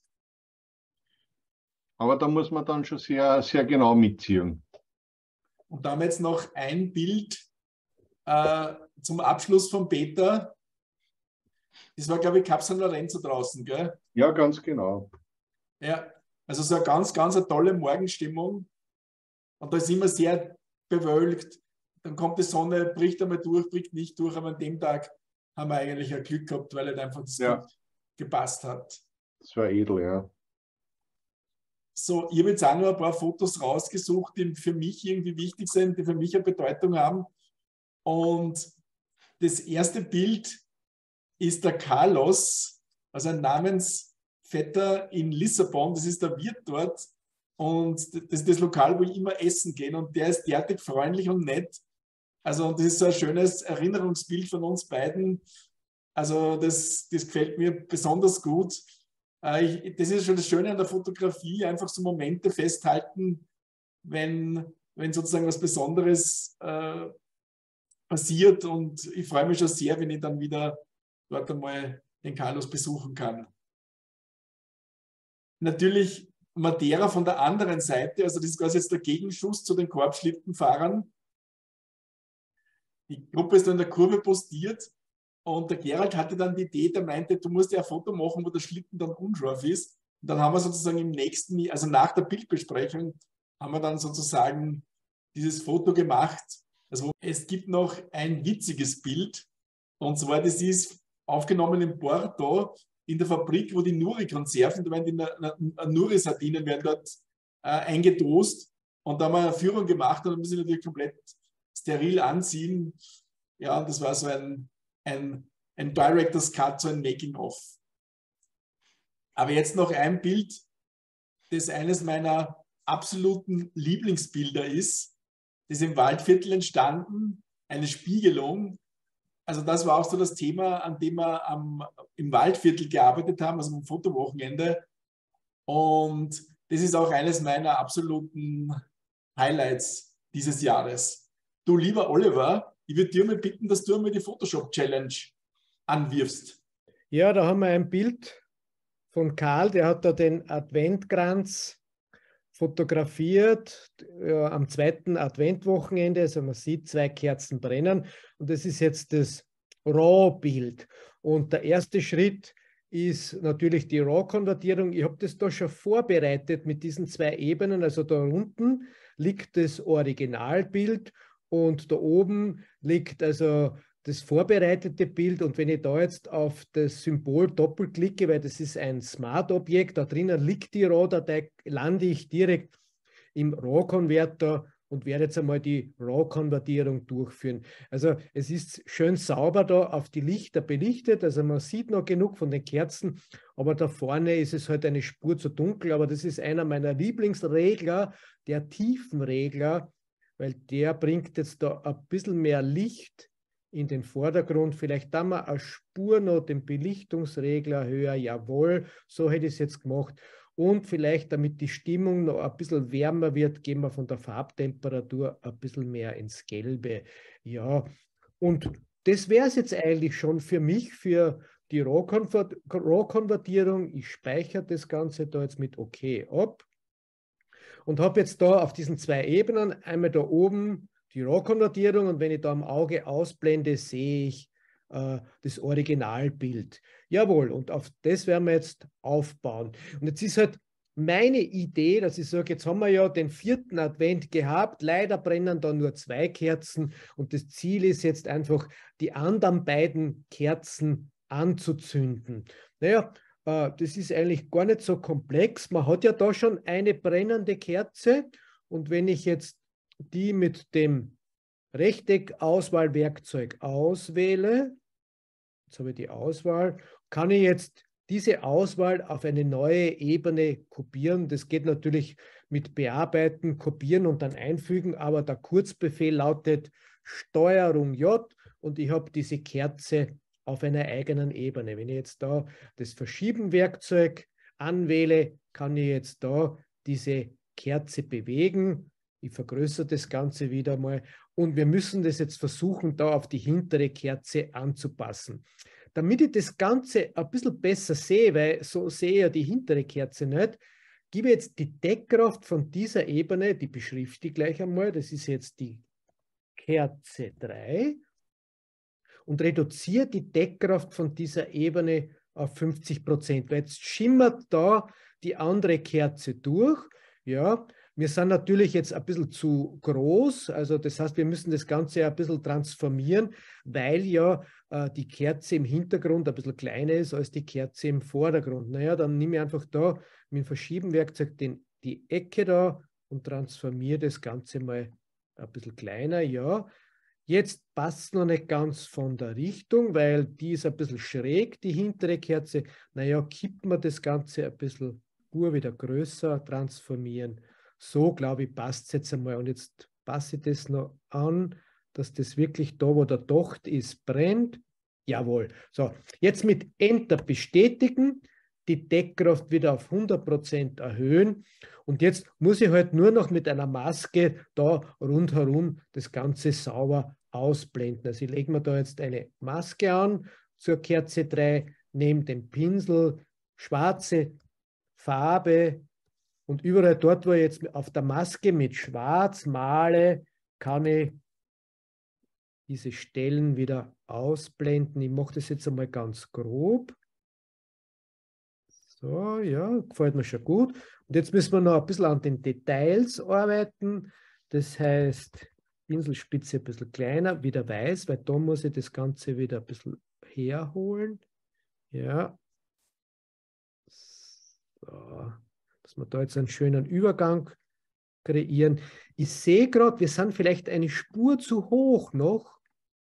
Aber da muss man dann schon sehr, sehr genau mitziehen. Und da haben wir jetzt noch ein Bild zum Abschluss von Peter. Das war, glaube ich, Cap San Lorenzo draußen, gell? Ja, ganz genau. Ja, also so eine ganz, ganz eine tolle Morgenstimmung. Und da ist immer sehr bewölkt. Dann kommt die Sonne, bricht einmal durch, bricht nicht durch. Aber an dem Tag haben wir eigentlich ein Glück gehabt, weil halt einfach das gut gepasst hat. Das war edel, ja. So, ich habe jetzt auch noch ein paar Fotos rausgesucht, die für mich irgendwie wichtig sind, die für mich eine Bedeutung haben. Und das erste Bild ist der Carlos, also ein Namensvetter in Lissabon. Das ist der Wirt dort. Und das ist das Lokal, wo ich immer essen gehe. Und der ist derartig freundlich und nett. Also das ist so ein schönes Erinnerungsbild von uns beiden. Also das gefällt mir besonders gut. Das ist schon das Schöne an der Fotografie, einfach so Momente festhalten, wenn sozusagen was Besonderes passiert. Und ich freue mich schon sehr, wenn ich dann wieder dort einmal den Carlos besuchen kann. Natürlich Madeira von der anderen Seite, also das ist quasi jetzt der Gegenschuss zu den Korbschlittenfahrern. Die Gruppe ist da in der Kurve postiert und der Gerald hatte dann die Idee, der meinte, du musst ja ein Foto machen, wo der Schlitten dann unscharf ist. Und dann haben wir sozusagen im nächsten, also nach der Bildbesprechung, haben wir dann sozusagen dieses Foto gemacht. Also es gibt noch ein witziges Bild. Und zwar, das ist aufgenommen in Porto, in der Fabrik, wo die Nuri-Konserven, da werden die Nuri-Sardinen werden dort eingetoast. Und da haben wir eine Führung gemacht und dann müssen sie natürlich komplett steril anziehen. Ja, das war so ein Director's Cut, so ein Making-of. Aber jetzt noch ein Bild, das eines meiner absoluten Lieblingsbilder ist. Das ist im Waldviertel entstanden, eine Spiegelung. Also das war auch so das Thema, an dem wir im Waldviertel gearbeitet haben, also am Fotowochenende. Und das ist auch eines meiner absoluten Highlights dieses Jahres. Du, lieber Oliver, ich würde dir mal bitten, dass du einmal die Photoshop-Challenge anwirfst. Ja, da haben wir ein Bild von Karl, der hat da den Adventkranz fotografiert am 2. Adventwochenende. Also man sieht 2 Kerzen brennen und das ist jetzt das RAW-Bild. Und der erste Schritt ist natürlich die RAW-Konvertierung. Ich habe das da schon vorbereitet mit diesen 2 Ebenen. Also da unten liegt das Originalbild und da oben liegt also das vorbereitete Bild. Und wenn ich da jetzt auf das Symbol doppelklicke, weil das ist ein Smart-Objekt, da drinnen liegt die RAW-Datei, lande ich direkt im RAW-Konverter und werde jetzt einmal die RAW-Konvertierung durchführen. Also es ist schön sauber da auf die Lichter belichtet, also man sieht noch genug von den Kerzen, aber da vorne ist es halt eine Spur zu dunkel, aber das ist einer meiner Lieblingsregler, der Tiefenregler, weil der bringt jetzt da ein bisschen mehr Licht in den Vordergrund. Vielleicht da mal eine Spur noch den Belichtungsregler höher, jawohl, so hätte ich es jetzt gemacht. Und vielleicht, damit die Stimmung noch ein bisschen wärmer wird, gehen wir von der Farbtemperatur ein bisschen mehr ins Gelbe. Ja, und das wäre es jetzt eigentlich schon für mich, für die RAW-Konvertierung. Ich speichere das Ganze da jetzt mit OK ab und habe jetzt da auf diesen 2 Ebenen, einmal da oben die RAW-Konvertierung und wenn ich da am Auge ausblende, sehe ich das Originalbild. Jawohl, und auf das werden wir jetzt aufbauen. Und jetzt ist halt meine Idee, dass ich sage, jetzt haben wir ja den 4. Advent gehabt, leider brennen da nur 2 Kerzen und das Ziel ist jetzt einfach, die anderen beiden Kerzen anzuzünden. Naja, das ist eigentlich gar nicht so komplex. Man hat ja da schon eine brennende Kerze und wenn ich jetzt die mit dem Rechteck-Auswahlwerkzeug auswähle, jetzt habe ich die Auswahl, kann ich jetzt diese Auswahl auf eine neue Ebene kopieren. Das geht natürlich mit Bearbeiten, Kopieren und dann einfügen, aber der Kurzbefehl lautet STRG J und ich habe diese Kerze auf einer eigenen Ebene. Wenn ich jetzt da das Verschieben-Werkzeug anwähle, kann ich jetzt da diese Kerze bewegen. Ich vergrößere das Ganze wieder mal und wir müssen das jetzt versuchen, da auf die hintere Kerze anzupassen. Damit ich das Ganze ein bisschen besser sehe, weil so sehe ich ja die hintere Kerze nicht, gebe jetzt die Deckkraft von dieser Ebene, die beschrifte ich gleich einmal, das ist jetzt die Kerze 3 und reduziere die Deckkraft von dieser Ebene auf 50%, weil jetzt schimmert da die andere Kerze durch, ja. Wir sind natürlich jetzt ein bisschen zu groß, also das heißt, wir müssen das Ganze ein bisschen transformieren, weil ja die Kerze im Hintergrund ein bisschen kleiner ist als die Kerze im Vordergrund. Naja, dann nehme ich einfach da mit dem Verschieben-Werkzeug die Ecke da und transformiere das Ganze mal ein bisschen kleiner, ja. Jetzt passt es noch nicht ganz von der Richtung, weil die ist ein bisschen schräg, die hintere Kerze. Naja, kippen wir das Ganze ein bisschen wieder größer, transformieren. So, glaube ich, passt es jetzt einmal. Und jetzt passe ich das noch an, dass das wirklich da, wo der Docht ist, brennt. Jawohl. So, jetzt mit Enter bestätigen, die Deckkraft wieder auf 100% erhöhen. Und jetzt muss ich halt nur noch mit einer Maske da rundherum das Ganze sauber ausblenden. Also ich lege mir da jetzt eine Maske an zur Kerze 3, nehme den Pinsel, schwarze Farbe, und überall dort, wo ich jetzt auf der Maske mit Schwarz male, kann ich diese Stellen wieder ausblenden. Ich mache das jetzt einmal ganz grob. So, ja, gefällt mir schon gut. Und jetzt müssen wir noch ein bisschen an den Details arbeiten. Das heißt, Pinselspitze ein bisschen kleiner, wieder weiß, weil da muss ich das Ganze wieder ein bisschen herholen. Ja. So, dass wir da jetzt einen schönen Übergang kreieren. Ich sehe gerade, wir sind vielleicht eine Spur zu hoch noch.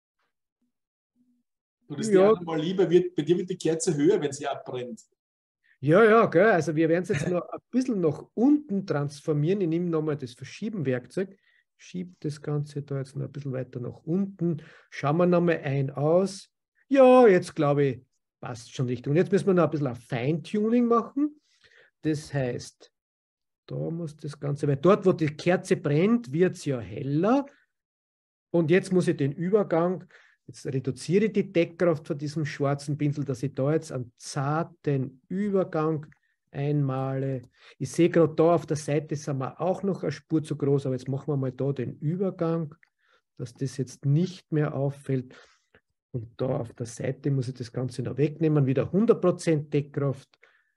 Du, das Ja. ja mal lieber, bei dir wird die Kerze höher, wenn sie abbrennt. Ja, ja, gell. Also wir werden es jetzt noch ein bisschen nach unten transformieren. Ich nehme nochmal das Verschieben-Werkzeug, schiebe das Ganze da jetzt noch ein bisschen weiter nach unten. Schauen wir nochmal ein aus. Ja, jetzt glaube ich, passt schon richtig. Und jetzt müssen wir noch ein bisschen ein Feintuning machen. Das heißt, da muss das Ganze, weil dort, wo die Kerze brennt, wird es ja heller. Und jetzt muss ich den Übergang, jetzt reduziere ich die Deckkraft von diesem schwarzen Pinsel, dass ich da jetzt einen zarten Übergang einmale. Ich sehe gerade da auf der Seite sind wir auch noch eine Spur zu groß, aber jetzt machen wir mal da den Übergang, dass das jetzt nicht mehr auffällt. Und da auf der Seite muss ich das Ganze noch wegnehmen, wieder 100% Deckkraft.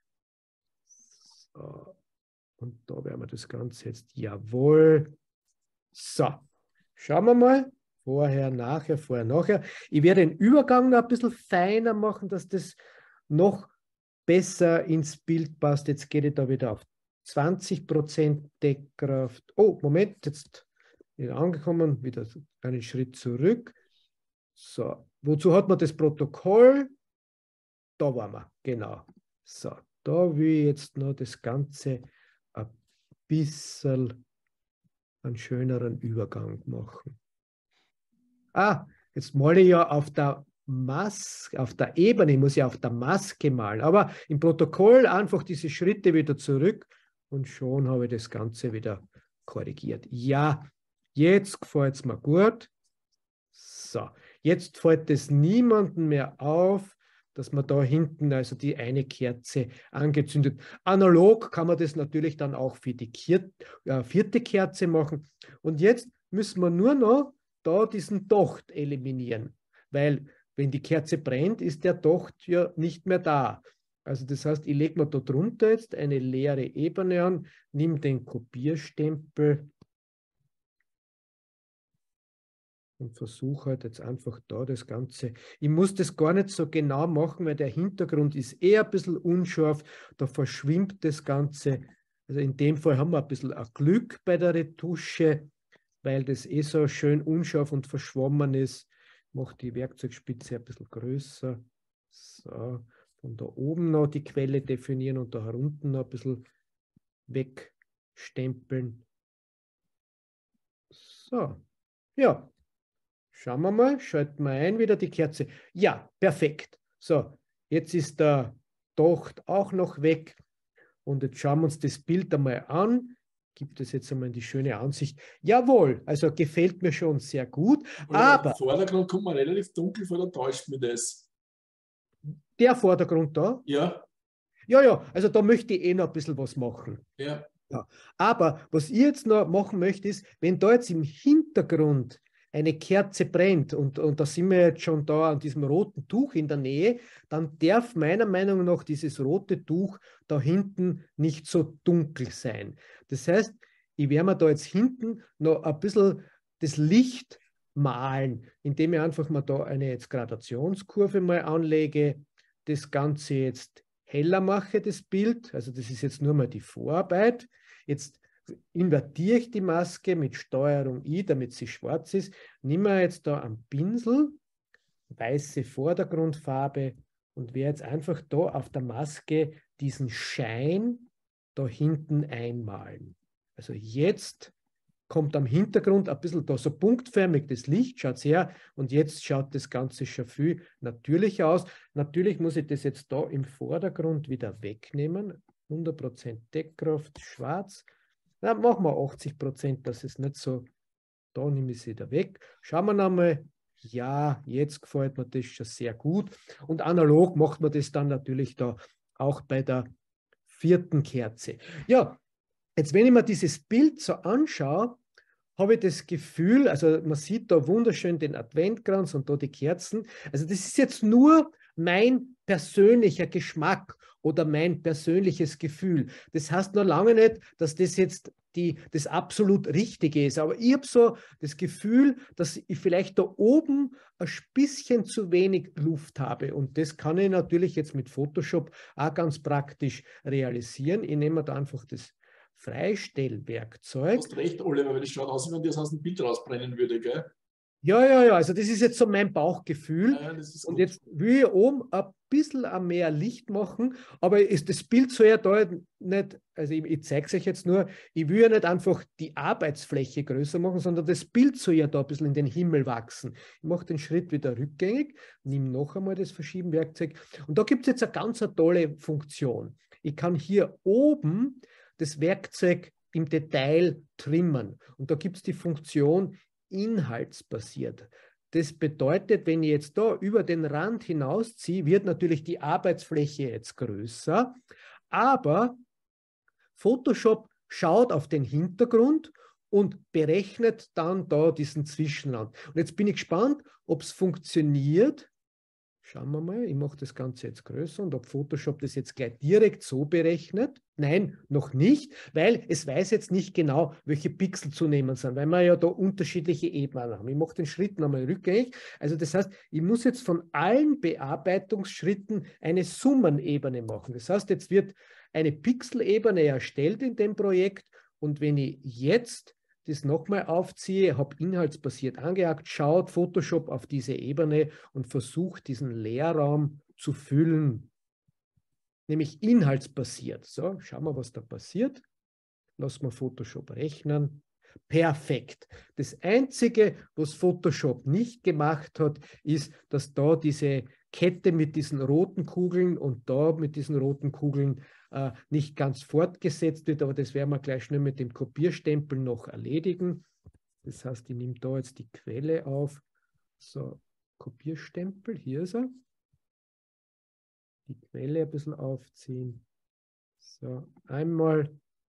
So. Und da werden wir das Ganze jetzt, jawohl. So, schauen wir mal. Vorher, nachher, vorher, nachher. Ich werde den Übergang noch ein bisschen feiner machen, dass das noch besser ins Bild passt. Jetzt gehe ich da wieder auf 20% Deckkraft. Oh, Moment, jetzt wieder angekommen, wieder einen Schritt zurück. So, wozu hat man das Protokoll? Da waren wir, genau. So, da will ich jetzt noch das Ganze ein bisschen einen schöneren Übergang machen. Ah, jetzt male ich ja auf der Maske, auf der Ebene, ich muss ja auf der Maske malen, aber im Protokoll einfach diese Schritte wieder zurück und schon habe ich das Ganze wieder korrigiert. Ja, jetzt gefällt es mir gut. So, jetzt fällt es niemandem mehr auf, dass man da hinten also die eine Kerze angezündet. Analog kann man das natürlich dann auch für die vierte Kerze machen. Und jetzt müssen wir nur noch da diesen Docht eliminieren, weil wenn die Kerze brennt, ist der Docht ja nicht mehr da. Also das heißt, ich lege mir da drunter jetzt eine leere Ebene an, nehme den Kopierstempel und versuche halt jetzt einfach da das Ganze. Ich muss das gar nicht so genau machen, weil der Hintergrund ist eher ein bisschen unscharf, da verschwimmt das Ganze. Also in dem Fall haben wir ein bisschen ein Glück bei der Retusche, weil das eh so schön unscharf und verschwommen ist. Ich mache die Werkzeugspitze ein bisschen größer. So, von da oben noch die Quelle definieren und da unten noch ein bisschen wegstempeln. So, ja. Schauen wir mal, schalten wir ein, wieder die Kerze. Ja, perfekt. So, jetzt ist der Docht auch noch weg. Und jetzt schauen wir uns das Bild einmal an. Gibt es jetzt einmal die schöne Ansicht? Jawohl, also gefällt mir schon sehr gut. Aber im Vordergrund kommt man relativ dunkel vor, da täuscht mir das. Der Vordergrund da? Ja. Ja, ja, also da möchte ich eh noch ein bisschen was machen. Ja. Ja. Aber was ich jetzt noch machen möchte, ist, wenn da jetzt im Hintergrund eine Kerze brennt und da sind wir jetzt schon da an diesem roten Tuch in der Nähe, dann darf meiner Meinung nach dieses rote Tuch da hinten nicht so dunkel sein. Das heißt, ich werde mir da jetzt hinten noch ein bisschen das Licht malen, indem ich einfach mal da eine jetzt Gradationskurve mal anlege, das Ganze jetzt heller mache, das Bild, also das ist jetzt nur mal die Vorarbeit. Jetzt invertiere ich die Maske mit Steuerung I, damit sie schwarz ist. Nehmen wir jetzt da einen Pinsel, weiße Vordergrundfarbe und werde jetzt einfach da auf der Maske diesen Schein da hinten einmalen. Also jetzt kommt am Hintergrund ein bisschen da so punktförmig das Licht, schaut her, und jetzt schaut das Ganze schon viel natürlicher aus. Natürlich muss ich das jetzt da im Vordergrund wieder wegnehmen. 100% Deckkraft, schwarz. Na, machen wir 80%, das ist nicht so. Da nehme ich sie wieder weg. Schauen wir nochmal. Ja, jetzt gefällt mir das schon sehr gut. Und analog macht man das dann natürlich da auch bei der vierten Kerze. Ja, jetzt wenn ich mir dieses Bild so anschaue, habe ich das Gefühl, also man sieht da wunderschön den Adventkranz und da die Kerzen. Also das ist jetzt nur mein persönlicher Geschmack oder mein persönliches Gefühl. Das heißt noch lange nicht, dass das jetzt das absolut Richtige ist. Aber ich habe so das Gefühl, dass ich vielleicht da oben ein bisschen zu wenig Luft habe. Und das kann ich natürlich jetzt mit Photoshop auch ganz praktisch realisieren. Ich nehme da einfach das Freistellwerkzeug. Du hast recht, Oliver, weil das schaut aus, wie wenn das aus dem Bild rausbrennen würde, gell? Ja, also das ist jetzt so mein Bauchgefühl. Ja, das ist und gut. jetzt will ich oben ein bisschen mehr Licht machen, aber das Bild soll ja da nicht, also ich zeige es euch jetzt nur, ich will ja nicht einfach die Arbeitsfläche größer machen, sondern das Bild soll ja da ein bisschen in den Himmel wachsen. Ich mache den Schritt wieder rückgängig, nehme noch einmal das Verschieben-Werkzeug und da gibt es jetzt eine ganz tolle Funktion. Ich kann hier oben das Werkzeug im Detail trimmen und da gibt es die Funktion inhaltsbasiert. Das bedeutet, wenn ich jetzt da über den Rand hinausziehe, wird natürlich die Arbeitsfläche jetzt größer, aber Photoshop schaut auf den Hintergrund und berechnet dann da diesen Zwischenrand. Und jetzt bin ich gespannt, ob es funktioniert. Schauen wir mal, ich mache das Ganze jetzt größer und ob Photoshop das jetzt gleich direkt so berechnet. Nein, noch nicht, weil es weiß jetzt nicht genau, welche Pixel zu nehmen sind, weil wir ja da unterschiedliche Ebenen haben. Ich mache den Schritt nochmal rückgängig. Also das heißt, ich muss jetzt von allen Bearbeitungsschritten eine Summenebene machen. Das heißt, jetzt wird eine Pixelebene erstellt in dem Projekt und wenn ich jetzt das nochmal aufziehe, habe inhaltsbasiert angehakt, schaut Photoshop auf diese Ebene und versucht, diesen Leerraum zu füllen, nämlich inhaltsbasiert. So, schauen wir, was da passiert. Lassen wir Photoshop rechnen. Perfekt. Das Einzige, was Photoshop nicht gemacht hat, ist, dass da diese Kette mit diesen roten Kugeln und da mit diesen roten Kugeln nicht ganz fortgesetzt wird, aber das werden wir gleich schnell mit dem Kopierstempel noch erledigen. Das heißt, ich nehme da jetzt die Quelle auf. So, Kopierstempel, hier ist er. Die Quelle ein bisschen aufziehen. So, einmal.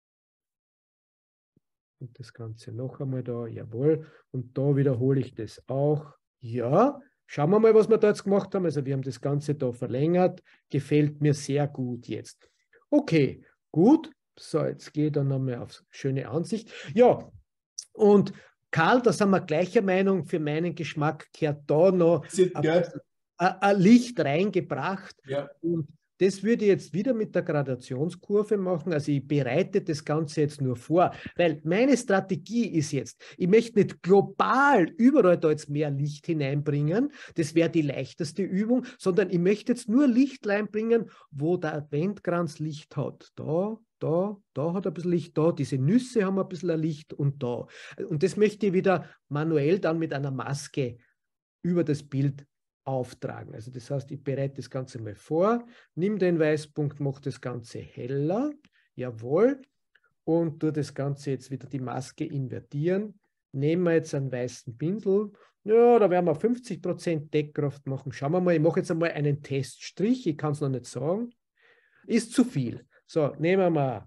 Und das Ganze noch einmal da, jawohl. Und da wiederhole ich das auch. Ja, schauen wir mal, was wir da jetzt gemacht haben. Also wir haben das Ganze da verlängert. Gefällt mir sehr gut jetzt. Okay, gut. So, jetzt gehe ich dann nochmal auf schöne Ansicht. Ja, und Karl, da sind wir gleicher Meinung. Für meinen Geschmack gehört da noch ein Licht reingebracht. Ja. Und das würde ich jetzt wieder mit der Gradationskurve machen. Also ich bereite das Ganze jetzt nur vor, weil meine Strategie ist jetzt, ich möchte nicht global überall da jetzt mehr Licht hineinbringen, das wäre die leichteste Übung, sondern ich möchte jetzt nur Licht reinbringen, wo der Adventkranz Licht hat. Da hat ein bisschen Licht, da, diese Nüsse haben ein bisschen Licht und da. Und das möchte ich wieder manuell dann mit einer Maske über das Bild auftragen. Also das heißt, ich bereite das Ganze mal vor, nimm den Weißpunkt, mache das Ganze heller, jawohl, und tue das Ganze jetzt wieder die Maske invertieren. Nehmen wir jetzt einen weißen Pinsel, ja, da werden wir 50% Deckkraft machen. Schauen wir mal, ich mache jetzt einmal einen Teststrich, ich kann es noch nicht sagen, ist zu viel. So, nehmen wir mal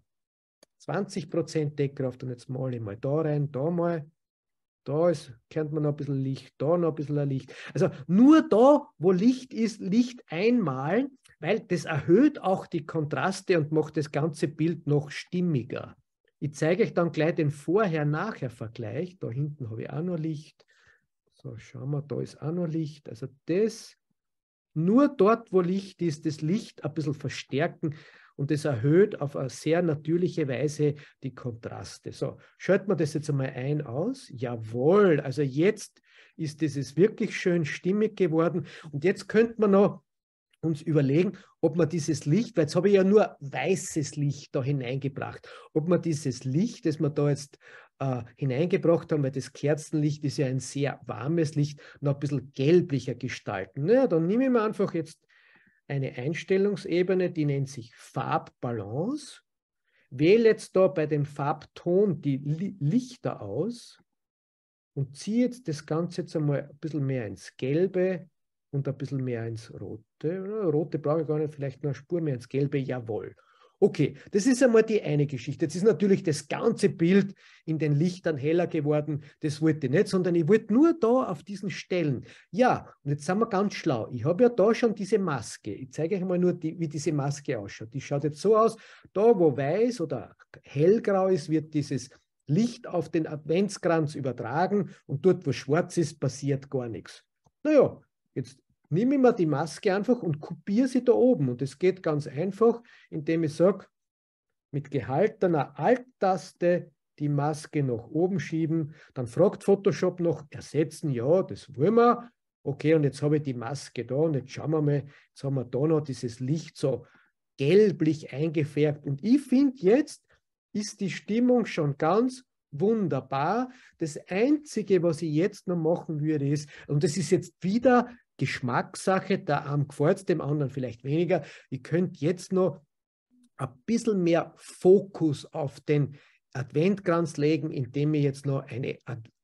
20% Deckkraft und jetzt male ich mal da rein, da mal. Da kennt man noch ein bisschen Licht, da noch ein bisschen Licht. Also nur da, wo Licht ist, Licht einmalen, weil das erhöht auch die Kontraste und macht das ganze Bild noch stimmiger. Ich zeige euch dann gleich den Vorher-Nachher-Vergleich. Da hinten habe ich auch noch Licht. So, schauen wir, da ist auch noch Licht. Also das, nur dort, wo Licht ist, das Licht ein bisschen verstärken. Und das erhöht auf eine sehr natürliche Weise die Kontraste. So, schalten wir das jetzt einmal ein aus. Jawohl, also jetzt ist dieses wirklich schön stimmig geworden. Und jetzt könnte man noch uns überlegen, ob man dieses Licht, weil jetzt habe ich ja nur weißes Licht da hineingebracht, ob man dieses Licht, das wir da jetzt hineingebracht haben, weil das Kerzenlicht ist ja ein sehr warmes Licht, noch ein bisschen gelblicher gestalten. Naja, dann nehme ich mir einfach jetzt eine Einstellungsebene, die nennt sich Farbbalance. Wähle jetzt da bei dem Farbton die Lichter aus und ziehe jetzt das Ganze jetzt einmal ein bisschen mehr ins Gelbe und ein bisschen mehr ins Rote. Rote brauche ich gar nicht, vielleicht noch eine Spur mehr ins Gelbe, jawohl. Okay, das ist einmal die eine Geschichte. Jetzt ist natürlich das ganze Bild in den Lichtern heller geworden. Das wollte ich nicht, sondern ich wollte nur da auf diesen Stellen. Ja, und jetzt sind wir ganz schlau. Ich habe ja da schon diese Maske. Ich zeige euch mal nur, wie diese Maske ausschaut. Die schaut jetzt so aus. Da, wo weiß oder hellgrau ist, wird dieses Licht auf den Adventskranz übertragen und dort, wo schwarz ist, passiert gar nichts. Naja, jetzt nehme ich mir die Maske einfach und kopiere sie da oben. Und es geht ganz einfach, indem ich sage, mit gehaltener Alt-Taste die Maske nach oben schieben. Dann fragt Photoshop noch, ersetzen, ja, das wollen wir. Okay, und jetzt habe ich die Maske da und jetzt schauen wir mal, jetzt haben wir da noch dieses Licht so gelblich eingefärbt. Und ich finde, jetzt ist die Stimmung schon ganz wunderbar. Das Einzige, was ich jetzt noch machen würde, ist, und das ist jetzt wieder Geschmackssache, der einen gefällt es, dem anderen vielleicht weniger. Ihr könnt jetzt noch ein bisschen mehr Fokus auf den Adventkranz legen, indem ich jetzt noch eine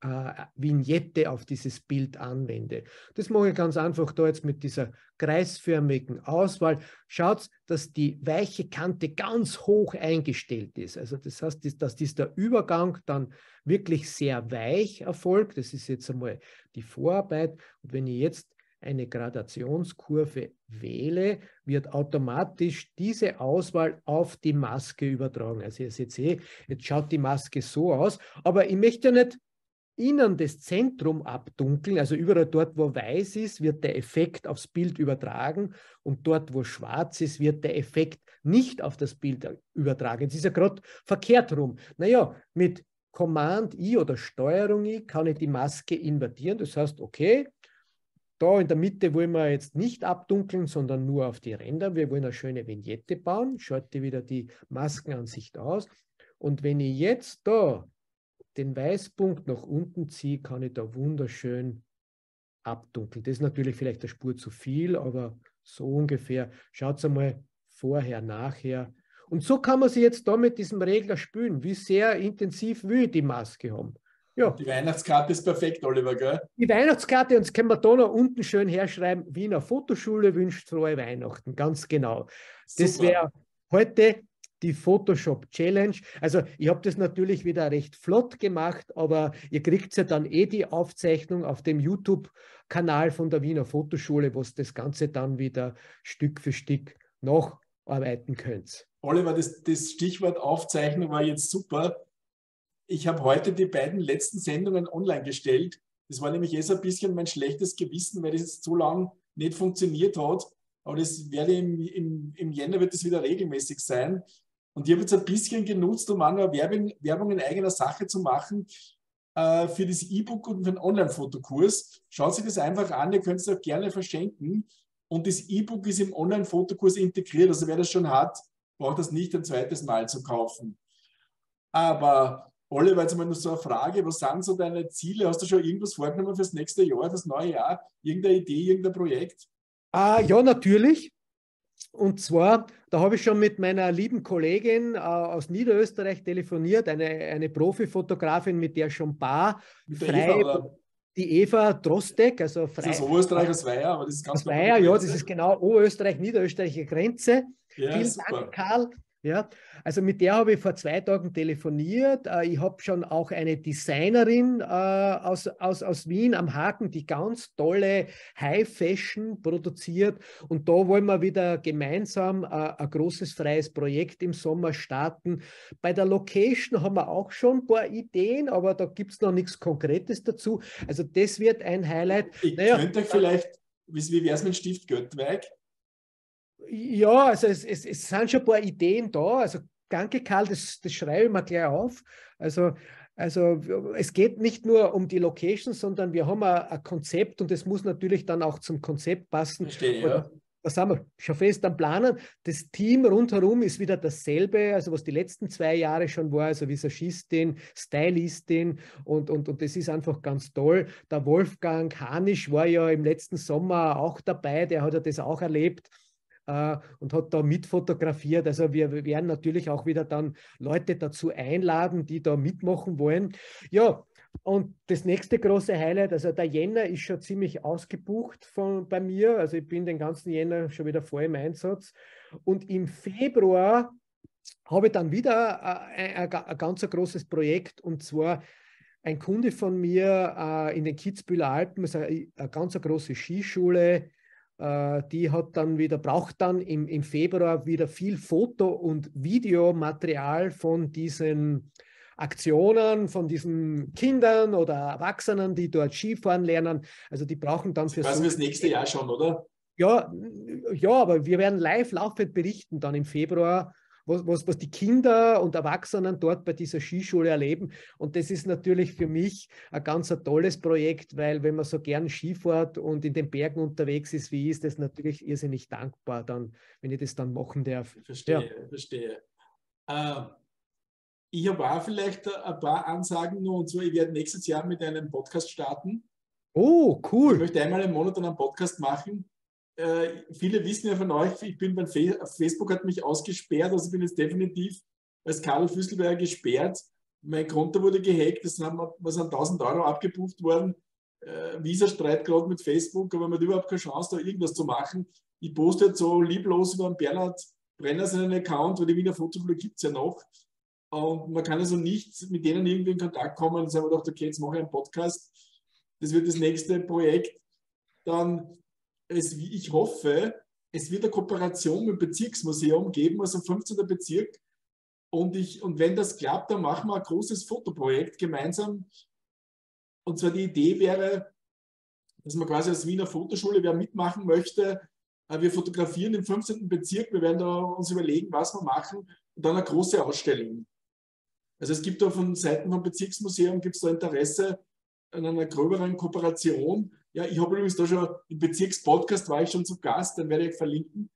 Vignette auf dieses Bild anwende. Das mache ich ganz einfach da jetzt mit dieser kreisförmigen Auswahl. Schaut, dass die weiche Kante ganz hoch eingestellt ist. Also das heißt, dass dieser Übergang dann wirklich sehr weich erfolgt. Das ist jetzt einmal die Vorarbeit. Und wenn ich jetzt eine Gradationskurve wähle, wird automatisch diese Auswahl auf die Maske übertragen. Also ihr seht, jetzt schaut die Maske so aus, aber ich möchte ja nicht innen das Zentrum abdunkeln, also überall dort, wo weiß ist, wird der Effekt aufs Bild übertragen und dort, wo schwarz ist, wird der Effekt nicht auf das Bild übertragen. Es ist ja gerade verkehrt rum. Naja, mit Command-I oder Steuerung-I kann ich die Maske invertieren. Das heißt, okay, da in der Mitte wollen wir jetzt nicht abdunkeln, sondern nur auf die Ränder. Wir wollen eine schöne Vignette bauen. Schalte wieder die Maskenansicht aus. Und wenn ich jetzt da den Weißpunkt nach unten ziehe, kann ich da wunderschön abdunkeln. Das ist natürlich vielleicht eine Spur zu viel, aber so ungefähr. Schaut einmal vorher, nachher. Und so kann man sich jetzt da mit diesem Regler spülen. Wie sehr intensiv will ich die Maske haben. Ja. Die Weihnachtskarte ist perfekt, Oliver, gell? Die Weihnachtskarte, und jetzt können wir da noch unten schön herschreiben, Wiener Fotoschule wünscht frohe Weihnachten, ganz genau. Das wäre heute die Photoshop Challenge. Also ich habe das natürlich wieder recht flott gemacht, aber ihr kriegt ja dann die Aufzeichnung auf dem YouTube-Kanal von der Wiener Fotoschule, wo ihr das Ganze dann wieder Stück für Stück nacharbeiten könnt. Oliver, das Stichwort Aufzeichnung war jetzt super. Ich habe heute die beiden letzten Sendungen online gestellt. Das war nämlich ein bisschen mein schlechtes Gewissen, weil das jetzt so lange nicht funktioniert hat. Aber das werde im Jänner wird das wieder regelmäßig sein. Und ich habe jetzt ein bisschen genutzt, um auch noch Werbung in eigener Sache zu machen für das E-Book und für den Online-Fotokurs. Schaut sich das einfach an, ihr könnt es auch gerne verschenken. Und das E-Book ist im Online-Fotokurs integriert. Also wer das schon hat, braucht das nicht ein zweites Mal zu kaufen. Aber Oliver, jetzt mal nur so eine Frage, was sind so deine Ziele? Hast du schon irgendwas vorgenommen fürs nächste Jahr, fürs neue Jahr? Irgendeine Idee, irgendein Projekt? Ja, natürlich. Und zwar, da habe ich schon mit meiner lieben Kollegin aus Niederösterreich telefoniert, eine Profifotografin, mit der schon ein paar die Eva Drostek, also frei. Das ist aus Oberösterreich, aus Weiher, aber das ist ganz aus Weiher, ja, das ist genau Oberösterreich-Niederösterreicher Grenze. Ja, Vielen super. Dank, Karl. Ja, also mit der habe ich vor 2 Tagen telefoniert. Ich habe schon auch eine Designerin aus Wien am Haken, die ganz tolle High Fashion produziert. Und da wollen wir wieder gemeinsam ein großes freies Projekt im Sommer starten. Bei der Location haben wir auch schon ein paar Ideen, aber da gibt es noch nichts Konkretes dazu. Also das wird ein Highlight. Ich könnte vielleicht, wie wäre es mit Stift Göttweig? Ja, also es sind schon ein paar Ideen da. Also danke, Karl, das schreibe ich mir gleich auf. Also es geht nicht nur um die Location, sondern wir haben ein Konzept und es muss natürlich dann auch zum Konzept passen. Verstehe, ja. Da sind wir schon fest am Planen. Das Team rundherum ist wieder dasselbe, also was die letzten 2 Jahre schon war, also Visagistin, Stylistin und das ist einfach ganz toll. Der Wolfgang Hanisch war ja im letzten Sommer auch dabei, der hat ja das auch erlebt. Und hat da mitfotografiert. Also wir werden natürlich auch wieder dann Leute dazu einladen, die da mitmachen wollen. Ja, und das nächste große Highlight, also der Jänner ist schon ziemlich ausgebucht bei mir. Also ich bin den ganzen Jänner schon wieder voll im Einsatz. Und im Februar habe ich dann wieder ein ganz großes Projekt, und zwar ein Kunde von mir in den Kitzbüheler Alpen, ist eine ganz große Skischule, die braucht dann im Februar wieder viel Foto- und Videomaterial von diesen Aktionen, von diesen Kindern oder Erwachsenen, die dort Skifahren lernen. Also die brauchen dann für Quasi das nächste Jahr schon, oder? Ja, aber wir werden live laufend berichten dann im Februar, was die Kinder und Erwachsenen dort bei dieser Skischule erleben. Und das ist natürlich für mich ein ganz tolles Projekt, weil wenn man so gern Skifährt und in den Bergen unterwegs ist, wie ist das natürlich irrsinnig dankbar, dann, wenn ich das dann machen darf. Verstehe. Ich habe auch vielleicht ein paar Ansagen noch, und zwar, ich werde nächstes Jahr mit einem Podcast starten. Oh, cool. Ich möchte einmal im Monat einen Podcast machen. Viele wissen ja von euch, ich bin Facebook hat mich ausgesperrt, also ich bin jetzt definitiv als Karl Füsselberger gesperrt. Mein Konto wurde gehackt, was sind 1.000 Euro abgebucht worden. Visa-Streit gerade mit Facebook, aber man hat überhaupt keine Chance, da irgendwas zu machen. Ich poste jetzt so lieblos über den Bernhard Brenner seinen Account, weil die Wiener Fotoflug gibt es ja noch. Und man kann also nicht mit denen irgendwie in Kontakt kommen. Und dann habe ich gedacht, okay, jetzt mache ich einen Podcast. Das wird das nächste Projekt. Dann ich hoffe, es wird eine Kooperation mit dem Bezirksmuseum geben, also 15. Bezirk. Und wenn das klappt, dann machen wir ein großes Fotoprojekt gemeinsam. Und zwar die Idee wäre, dass man quasi als Wiener Fotoschule, wer mitmachen möchte, wir fotografieren im 15. Bezirk, wir werden da uns überlegen, was wir machen, und dann eine große Ausstellung. Also es gibt da von Seiten vom Bezirksmuseum gibt es da Interesse an einer gröberen Kooperation. Ja, ich habe übrigens da schon im Bezirkspodcast, war ich schon zu Gast, den werde ich verlinken.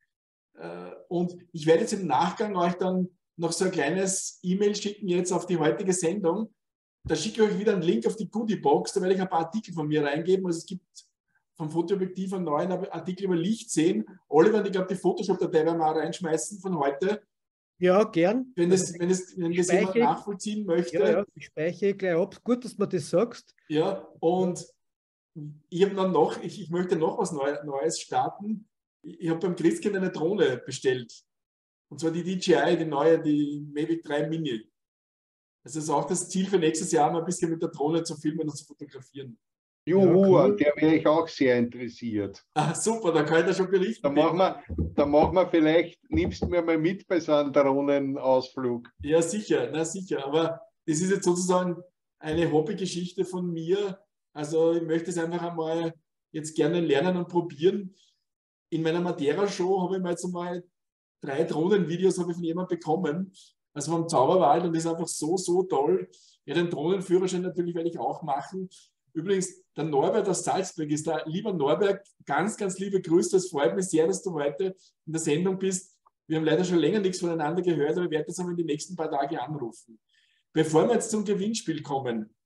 Und ich werde jetzt im Nachgang euch dann noch so ein kleines E-Mail schicken jetzt auf die heutige Sendung. Da schicke ich euch wieder einen Link auf die Goodiebox, da werde ich ein paar Artikel von mir reingeben. Also es gibt vom Fotoobjektiv einen neuen Artikel über Licht sehen. Oliver, ich glaube, die Photoshop-Datei werden wir auch reinschmeißen von heute. Ja, gern. Wenn das jemand nachvollziehen möchte. Ja, ich speichere gleich ab. Gut, dass du das sagst. Ja, und ich habe dann ich möchte noch was Neues starten. Ich habe beim Christkind eine Drohne bestellt. Und zwar die DJI, die neue, die Mavic 3 Mini. Das ist auch das Ziel für nächstes Jahr, mal ein bisschen mit der Drohne zu filmen und zu fotografieren. Juhu, Ja, cool. an der wäre ich auch sehr interessiert. Super, da kann ich da schon berichten. Da machen wir vielleicht, nimmst du mir mal mit bei so einem Drohnenausflug. Ja, sicher, aber das ist jetzt sozusagen eine Hobbygeschichte von mir. Also ich möchte es einfach einmal jetzt gerne lernen und probieren. In meiner Madeira-Show habe ich mir jetzt einmal 3 Drohnenvideos von jemandem bekommen, also vom Zauberwald, und das ist einfach so toll. Ja, den Drohnenführerschein natürlich werde ich auch machen. Übrigens, der Norbert aus Salzburg ist da. Lieber Norbert, ganz liebe Grüße. Es freut mich sehr, dass du heute in der Sendung bist. Wir haben leider schon länger nichts voneinander gehört, aber ich werde das aber in den nächsten paar Tagen anrufen. Bevor wir jetzt zum Gewinnspiel kommen,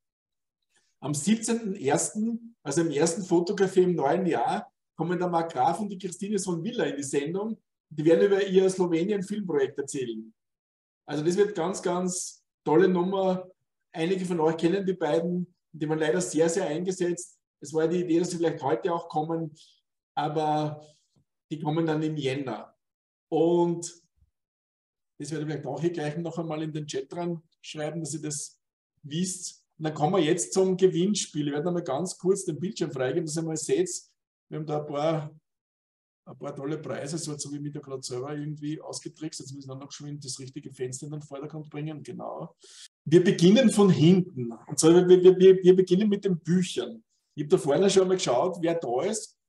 am 17.01., also im ersten Fotocafé im neuen Jahr, kommen der Marc Graf und die Christine Sonvilla in die Sendung. Die werden über ihr Slowenien-Filmprojekt erzählen. Also das wird ganz tolle Nummer. Einige von euch kennen die beiden. Die waren leider sehr eingesetzt. Es war die Idee, dass sie vielleicht heute auch kommen, aber die kommen dann im Jänner. Und das werde ich vielleicht auch hier gleich noch einmal in den Chat dran schreiben, dass ihr das wisst. Und dann kommen wir jetzt zum Gewinnspiel. Ich werde noch mal ganz kurz den Bildschirm freigeben, dass ihr mal seht. Wir haben da ein paar tolle Preise, so jetzt habe ich mich da gerade selber irgendwie ausgetrickst. Jetzt müssen wir noch schon das richtige Fenster in den Vordergrund bringen. Genau. Wir beginnen von hinten. Und zwar, wir beginnen mit den Büchern. Ich habe da vorne schon mal geschaut, wer da ist.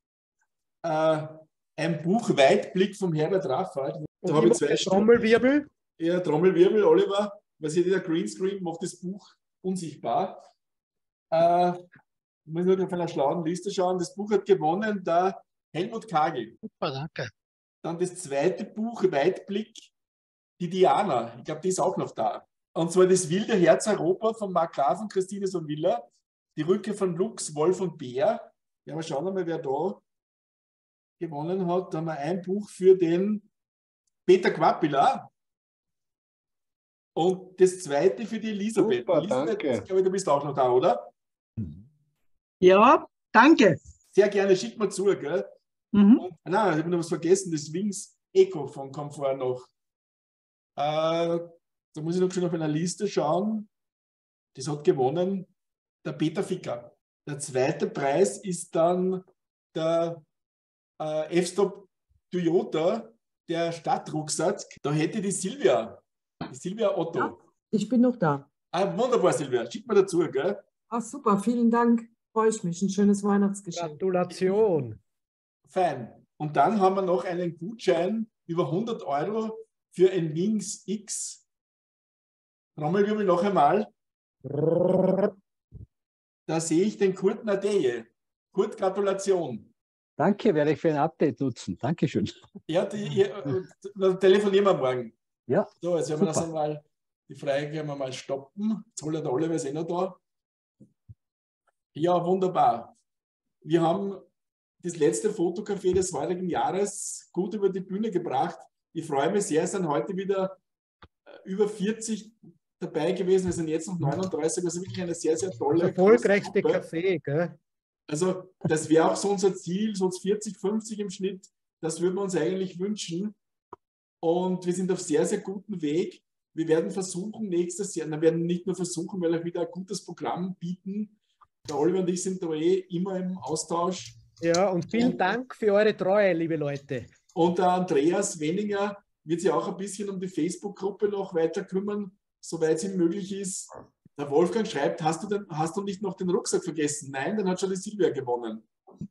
Ein Buch Weitblick vom Herbert Raffald. Da habe ich 2 Trommelwirbel. Ja, Trommelwirbel, Oliver. Was hier der Greenscreen macht das Buch unsichtbar. Ich muss nur auf einer schlauen Liste schauen. Das Buch hat gewonnen der Helmut Kagel. Super, danke. Dann das zweite Buch, Weitblick, die Diana. Ich glaube, die ist auch noch da. Und zwar das wilde Herz Europa von Marc Graf und Christine Sonvilla. Die Rückkehr von Lux, Wolf und Bär. Ja, mal schauen wir mal, wer da gewonnen hat. Da haben wir ein Buch für den Peter Quapila. Und das zweite für die Elisabeth. Super, Elisabeth, danke. ich glaube, du bist auch noch da, oder? Ja, danke. Sehr gerne, schick mal zu, gell? Mhm. Und, nein, ich habe noch was vergessen, das Wings Echo von kommt vorher noch. Da muss ich noch schon auf einer Liste schauen. Das hat gewonnen der Peter Ficker. Der zweite Preis ist dann der F-Stop Toyota, der Stadtrucksack. Da hätte die Silvia Otto. Ja, ich bin noch da. Wunderbar, Silvia. Schick mir dazu, gell? Ach super, vielen Dank. Freue ich mich. Ein schönes Weihnachtsgeschenk. Gratulation. Fein. Und dann haben wir noch einen Gutschein über 100 € für ein Wings X. Trommelwirbel noch einmal. Da sehe ich den Kurt Nadeye. Kurt, Gratulation. Danke, werde ich für ein Update nutzen. Dankeschön. Ja, telefonieren wir morgen. Ja. So, jetzt werden wir das einmal, die Frage können wir mal stoppen. Jetzt holt der Oliver, ist eh noch da. Ja, wunderbar. Wir haben das letzte Fotocafé des heutigen Jahres gut über die Bühne gebracht. Ich freue mich sehr, es sind heute wieder über 40 dabei gewesen. Wir sind jetzt noch 39, also wirklich eine sehr, sehr tolle. Das erfolgreichste Café, gell? Also das wäre auch so unser Ziel, so 40, 50 im Schnitt. Das würden wir uns eigentlich wünschen. Und wir sind auf sehr, sehr gutem Weg. Wir werden versuchen, nächstes Jahr, wir werden nicht nur versuchen, weil wir wieder ein gutes Programm bieten. Der Oliver und ich sind da immer im Austausch. Ja, und vielen Dank für eure Treue, liebe Leute. Und der Andreas Wenninger wird sich auch ein bisschen um die Facebook-Gruppe noch weiter kümmern, soweit es ihm möglich ist. Der Wolfgang schreibt, hast du nicht noch den Rucksack vergessen? Nein, dann hat schon die Silvia gewonnen.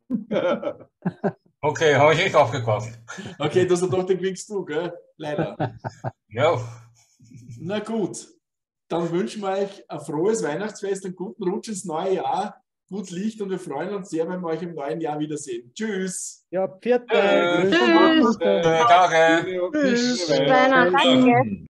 Okay, habe ich nicht aufgekauft. Okay, das hat doch den gewinnst du, gell? Leider. Ja. Na gut, dann wünschen wir euch ein frohes Weihnachtsfest, einen guten Rutsch ins neue Jahr, gut Licht und wir freuen uns sehr, wenn wir euch im neuen Jahr wiedersehen. Tschüss. Ja, vierte. Tschüss. Tschüss. Danke. Tschüss. Danke.